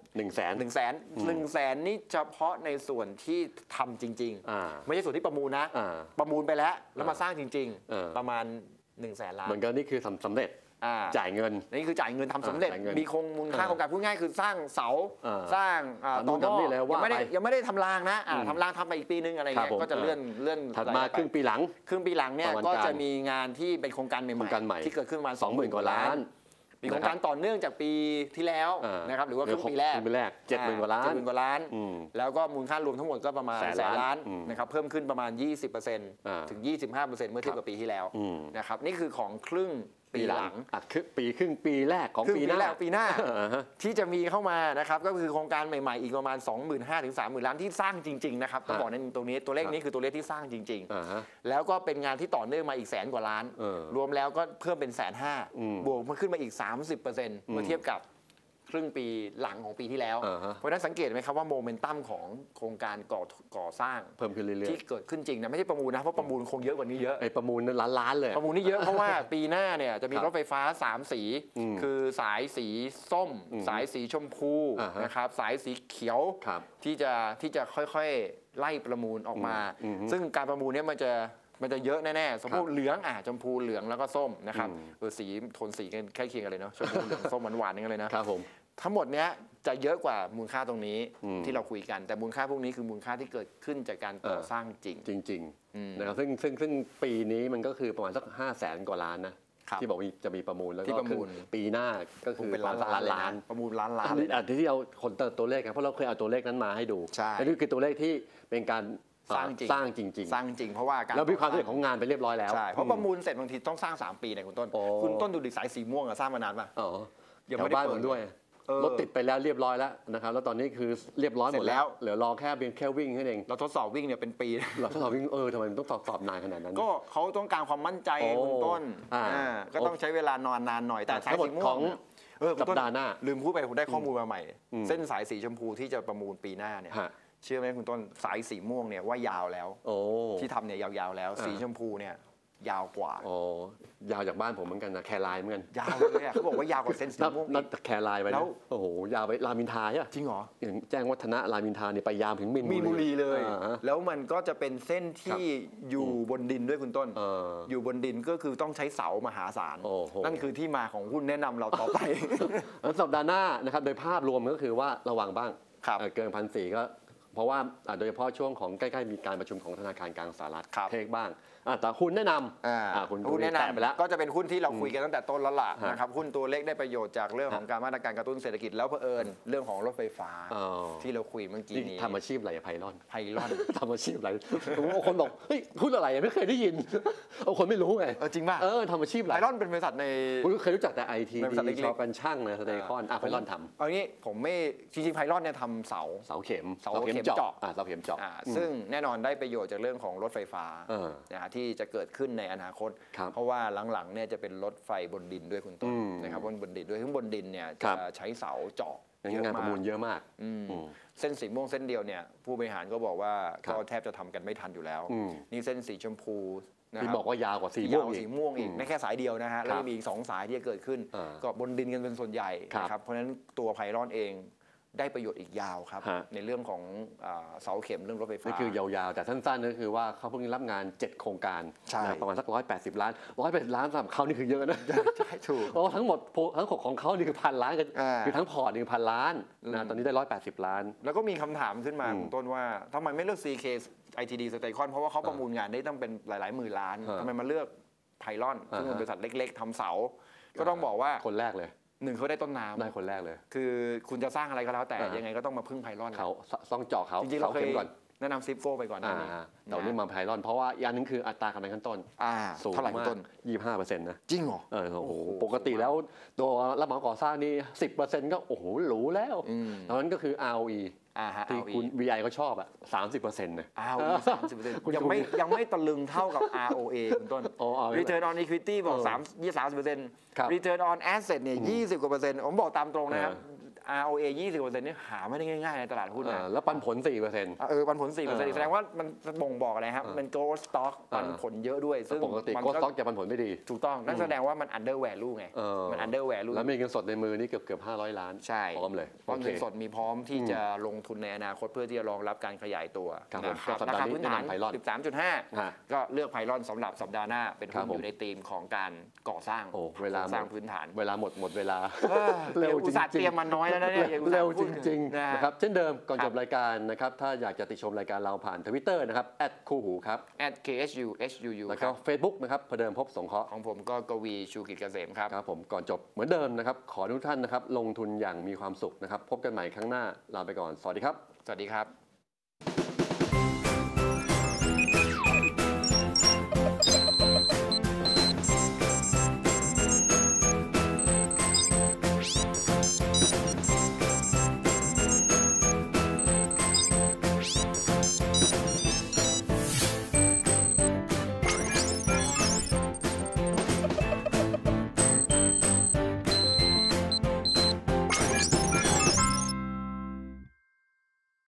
100,000นี่เฉพาะในส่วนที่ทำจริงๆไม่ใช่ส่วนที่ประมูลนะประมูลไปแล้วมาสร้างจริงๆประมาณ100,000 ล้าน
เหมือนกันนี่คือสำเร็จจ่ายเงิน
นี่คือจ่ายเงินทำสำเร็จมีคงมูลค่าโครงการพูดง่ายคือสร้างเสาสร้าง
ต่อหม้อ
ยังไม่ได้ทำรางนะทำรางทำไปอีกปีนึงอะไรเงี้ยก็จะเลื่อน
ถัดมาครึ่งปีหลัง
เนี่ยก็จะมีงานที่เป็นโครงการใหม่ที่เกิดขึ้นมา
20,000 กว่าล้าน
มีโครงการต่อเนื่องจากปีที่แล้วนะครับหรือว่าครึ่งปีแรก
70,000 กว่าล้าน
แล้วก็มูลค่ารวมทั้งหมดก็ประมาณ100,000 ล้านนะครับเพิ่มขึ้นประมาณ 20%ถึง 25%เมื่อเทียบกับปีที่แล้วนะครับนี่คือของครึ่งปีหลัง
ครึ่งปีแรกของปีห
น้าที่จะมีเข้ามานะครับก็คือโครงการใหม่ๆอีกประมาณ 25,000 ถึง 30,000 ล้านที่สร้างจริงๆนะครับต้องบอกในตรงนี้ตัวเลขนี้คือตัวเลขที่สร้างจริงๆแล้วก็เป็นงานที่ต่อเนื่องมาอีก100,000 กว่าล้านรวมแล้วก็เพิ่มเป็น150,000บวกมาขึ้นมาอีก 30% เมื่อเทียบกับครึ่งปีหลังของปีที่แล้วเพราะฉะนั้นสังเกตไหมครับว่าโมเมนตัมของโครงการก่อสร้าง
เพิ่มขึ้นเรื่อยๆ
ที่เกิดขึ้นจริงนะไม่ใช่ประมูลนะเพราะประมูลคงเยอะกว่านี้เยอะ
ประมูลล้านเลย
ประมูลนี่เยอะเพราะว่าปีหน้าเนี่ยจะมีรถไฟฟ้า3สีคือสายสีส้มสายสีชมพูนะครับสายสีเขียวที่จะค่อยๆไล่ประมูลออกมาซึ่งการประมูลเนี่ยมันจะเยอะแน่ๆสมมติเหลืองชมพูเหลืองแล้วก็ส้มนะครับสีโทนสีกันใกล้เคียงกันเลยเนาะชมพูเหลืองส้มหวานๆนี่กันเลยนะครับ
ผม
ทั้งหมดเนี้ยจะเยอะกว่ามูลค่าตรงนี้ที่เราคุยกันแต่มูลค่าพวกนี้คือมูลค่าที่เกิดขึ้นจากการก่อสร้างจริง
นะครับซึ่งปีนี้มันก็คือประมาณสัก500,000 กว่าล้านนะที่บอกจะมีประมูลแล้วก็ปีหน้าก็คือ
เป็นล้านประมูลล้าน
ที่เอาคนตัวเลขกันเพราะเราเคยเอาตัวเลขนั้นมาให้ดูนี่คือตัวเลขที่เป็นการสร้างจริง
เพราะว่า
เรามีความสำเร็จของงานไปเรียบร้อยแล้ว
ใช่เพราะประมูลเสร็จบางทีต้องสร้าง3 ปีเนี่ยคุณต้นดูดิสายสีม่วงสร้างมานานป่ะ
ยังไม่ได้เปิดด้วยรถติดไปแล้วเรียบร้อยแล้วนะครับแล้วตอนนี้คือเรียบร้อยหมดแล้วเหลือรอแค่วิ่งแค่เอง
เราทดสอบวิ่งเนี่ยเป็นปี
เราทดสอบวิ่งทำไมต้องสอบนานขนาดนั้น
ก็เขาต้องการความมั่นใจคุณต้นก็ต้องใช้เวลานานหน่อยแต่สายสีม่วง
สัปดาห์หน้า
ลืมพูดไปผมได้ข้อมูลมาใหม่เส้นสายสีชมพูที่จะประมูลปีหน้าเนี่ยเชื่อไหมคุณต้นสายสีม่วงเนี่ยว่ายาวแล้วที่ทำเนี่ยยาวแล้วสีชมพูเนี่ยยาวกว่
ายาวจากบ้านผมเหมือนกันนะแคร์ไลน์เหมือนกัน
ยาวเลยเขาบอกว่ายาวกว่าเส้นสีม่วง
นัดแคร์ไลน์ไปแล้วโอ้โหยาวไปรามอินทราใช่ไหม
จริงเหรอ
อย่างแจ้งวัฒนะรามอินทราเนี่ยไปยาวถึงมีน
บุรีเลยแล้วมันก็จะเป็นเส้นที่อยู่บนดินด้วยคุณต้นอยู่บนดินก็คือต้องใช้เสามหาศาลนั่นคือที่มาของหุ้นแนะนำเราต่อไป
สัปดาห์หน้านะครับโดยภาพรวมก็คือว่าระวังบ้างเกิน1,400ก็เพราะว่าโดยเฉพาะช่วงของใกล้ๆมีการประชุมของธนาคารกลางสหรัฐเทคบ้างแต่หุ้นแนะนำ
หุ้นแนะนำไปแล้วก็จะเป็นหุ้นที่เราคุยกันตั้งแต่ต้นแล้วล่ะนะครับหุ้นตัวเล็กได้ประโยชน์จากเรื่องของการมาตรการกระตุ้นเศรษฐกิจแล้วเผอิญเรื่องของรถไฟฟ้าที่เราคุยเมื่อกี้นี้
ทำอาชีพอะไรไพลอนทำอาชีพอะไรคนบอกเฮ้ยหุ้นอะไรไม่เคยได้ยินคนไม่รู้ไง
จริงป่ะ
ทำอาชีพอะไร
ไพลอนเป็นบริษัทใน
เคยรู้จักแต่ไอทีดีชอบกันช่างนะสเตย์คอนไพลอนทำ
เอางี้ผมไม่จริงๆไพลอนเนี่ยทำเสา
เข็มเจาะ
ซึ่งแน่นอนได้ประโยชน์จากเรื่องของรถไฟฟ้าที่จะเกิดขึ้นในอนาคต เพราะว่าหลังๆเนี่ยจะเป็นรถไฟบนดินด้วยคุณต้นนะครับบนดินด้วยซึ่งบนดินเนี่ยจะใช้เสาเจาะ
งานประมูลเยอะมาก
เส้นสีม่วงเส้นเดียวเนี่ยผู้บริหารก็บอกว่าก็แทบจะทำกันไม่ทันอยู่แล้วนี่เส้นสีชมพู
ที่บอกว่ายาวกว่าสี
ม่วงอีกไม่แค่สายเดียวนะฮะแล้วมีอีก2 สายที่จะเกิดขึ้นก็บนดินกันเป็นส่วนใหญ่นะครับเพราะฉะนั้นตัวไพลอนเองได้ประโยชน์อีกยาวครับในเรื่องของเสาเข็มเรื่องรถไฟฟ้า
นี่คือยาวๆแต่สั้นๆก็คือว่าเขาเพิ่งรับงาน7 โครงการประมาณสัก180 ล้าน180 ล้านสำหรับเขานี่คือเยอะนะ
ใช่ถูก
เพราะทั้งหมดทั้งของเขานี่คือ1,000 ล้านคือทั้งพอร์ตนี่1,000 ล้านนะตอนนี้ได้180 ล้าน
แล้วก็มีคำถามขึ้นมาคุณต้นว่าทำไมไม่เลือก CK ITD Station เพราะว่าเขาประมูลงานได้ต้องเป็นหลายๆหมื่นล้านทำไมมาเลือกไพลอนซึ่งเป็นบริษัทเล็กๆทำเสาก็ต้องบอกว่า
คนแรกเลย
1เขาได้ต้นน้ำ
ได้คนแรกเลย
คือคุณจะสร้างอะไรก็แล้วแต่ยังไงก็ต้องมาพึ่งไพลอน
เขาต้องเจาะเขา
จริงๆเราเคยแนะนำซิฟโก้ไปก่อน
แต่นี่มาไพลอนเพราะว่าอย่างนึงคืออัตราการขั้นต้นสูงมาก25%นะ
จริงเหรอ
โอ้โหปกติแล้วตัวรับเหมาก่อสร้างนี่ 10% ก็โอ้โหหรูแล้วตอนนั้นก็คือ ROE ที่คุณ VI ก็ชอบ30%นะ
ROE 30%ยังไม่ตะลึงเท่ากับ ROA คุณต้น Return on Equity บอก30% Return on Asset เนี่ย20%กว่าผมบอกตามตรงนะครับROA 20%นี่หาไม่ได้ง่ายๆในตลาดหุ้นนะ
แล้วปันผล 4%
ปันผล 4%แสดงว่ามันบ่งบอกอะไรครับมัน growth stock ปันผลเยอะด้วย
ซึ่งปกติ growth stock จะปันผลไม่ดี
ถูกต้องนั่นแสดงว่ามัน under value ไงมัน under value
แล้วมีเงินสดในมือนี่เกือบ500 ล้าน
ใช่
พร้อมเลย
เงินสดมีพร้อมที่จะลงทุนในอนาคตเพื่อที่จะรองรับการขยายตัว
นะครับราคา
พื้นฐาน 13.5 ก็เลือกไพลอนสำหรับสัปดาห์หน้าเป็นหุ้นอยู่ในธีมของการก่อสร้างสร้างพื้นฐาน
เวลาหมดเวลา
เร็วอุตส่าห์เตรียมมาน้อยแล้วนะเนี่ย
เร็วจริงๆนะครับเช่นเดิมก่อนจบรายการนะครับถ้าอยากจะติชมรายการเราผ่าน Twitter นะครับคู่หูครับ
@KSUHUU
แล้วก็ Facebook นะครับพเดิมพบสงเคราะห์
ของผมก็กวีชูกิจเกษมครับ
ครับผมก่อนจบเหมือนเดิมนะครับขอทุกท่านนะครับลงทุนอย่างมีความสุขนะครับพบกันใหม่ครั้งหน้าลาไปก่อนสวัสดีครับ
สวัสดีครับ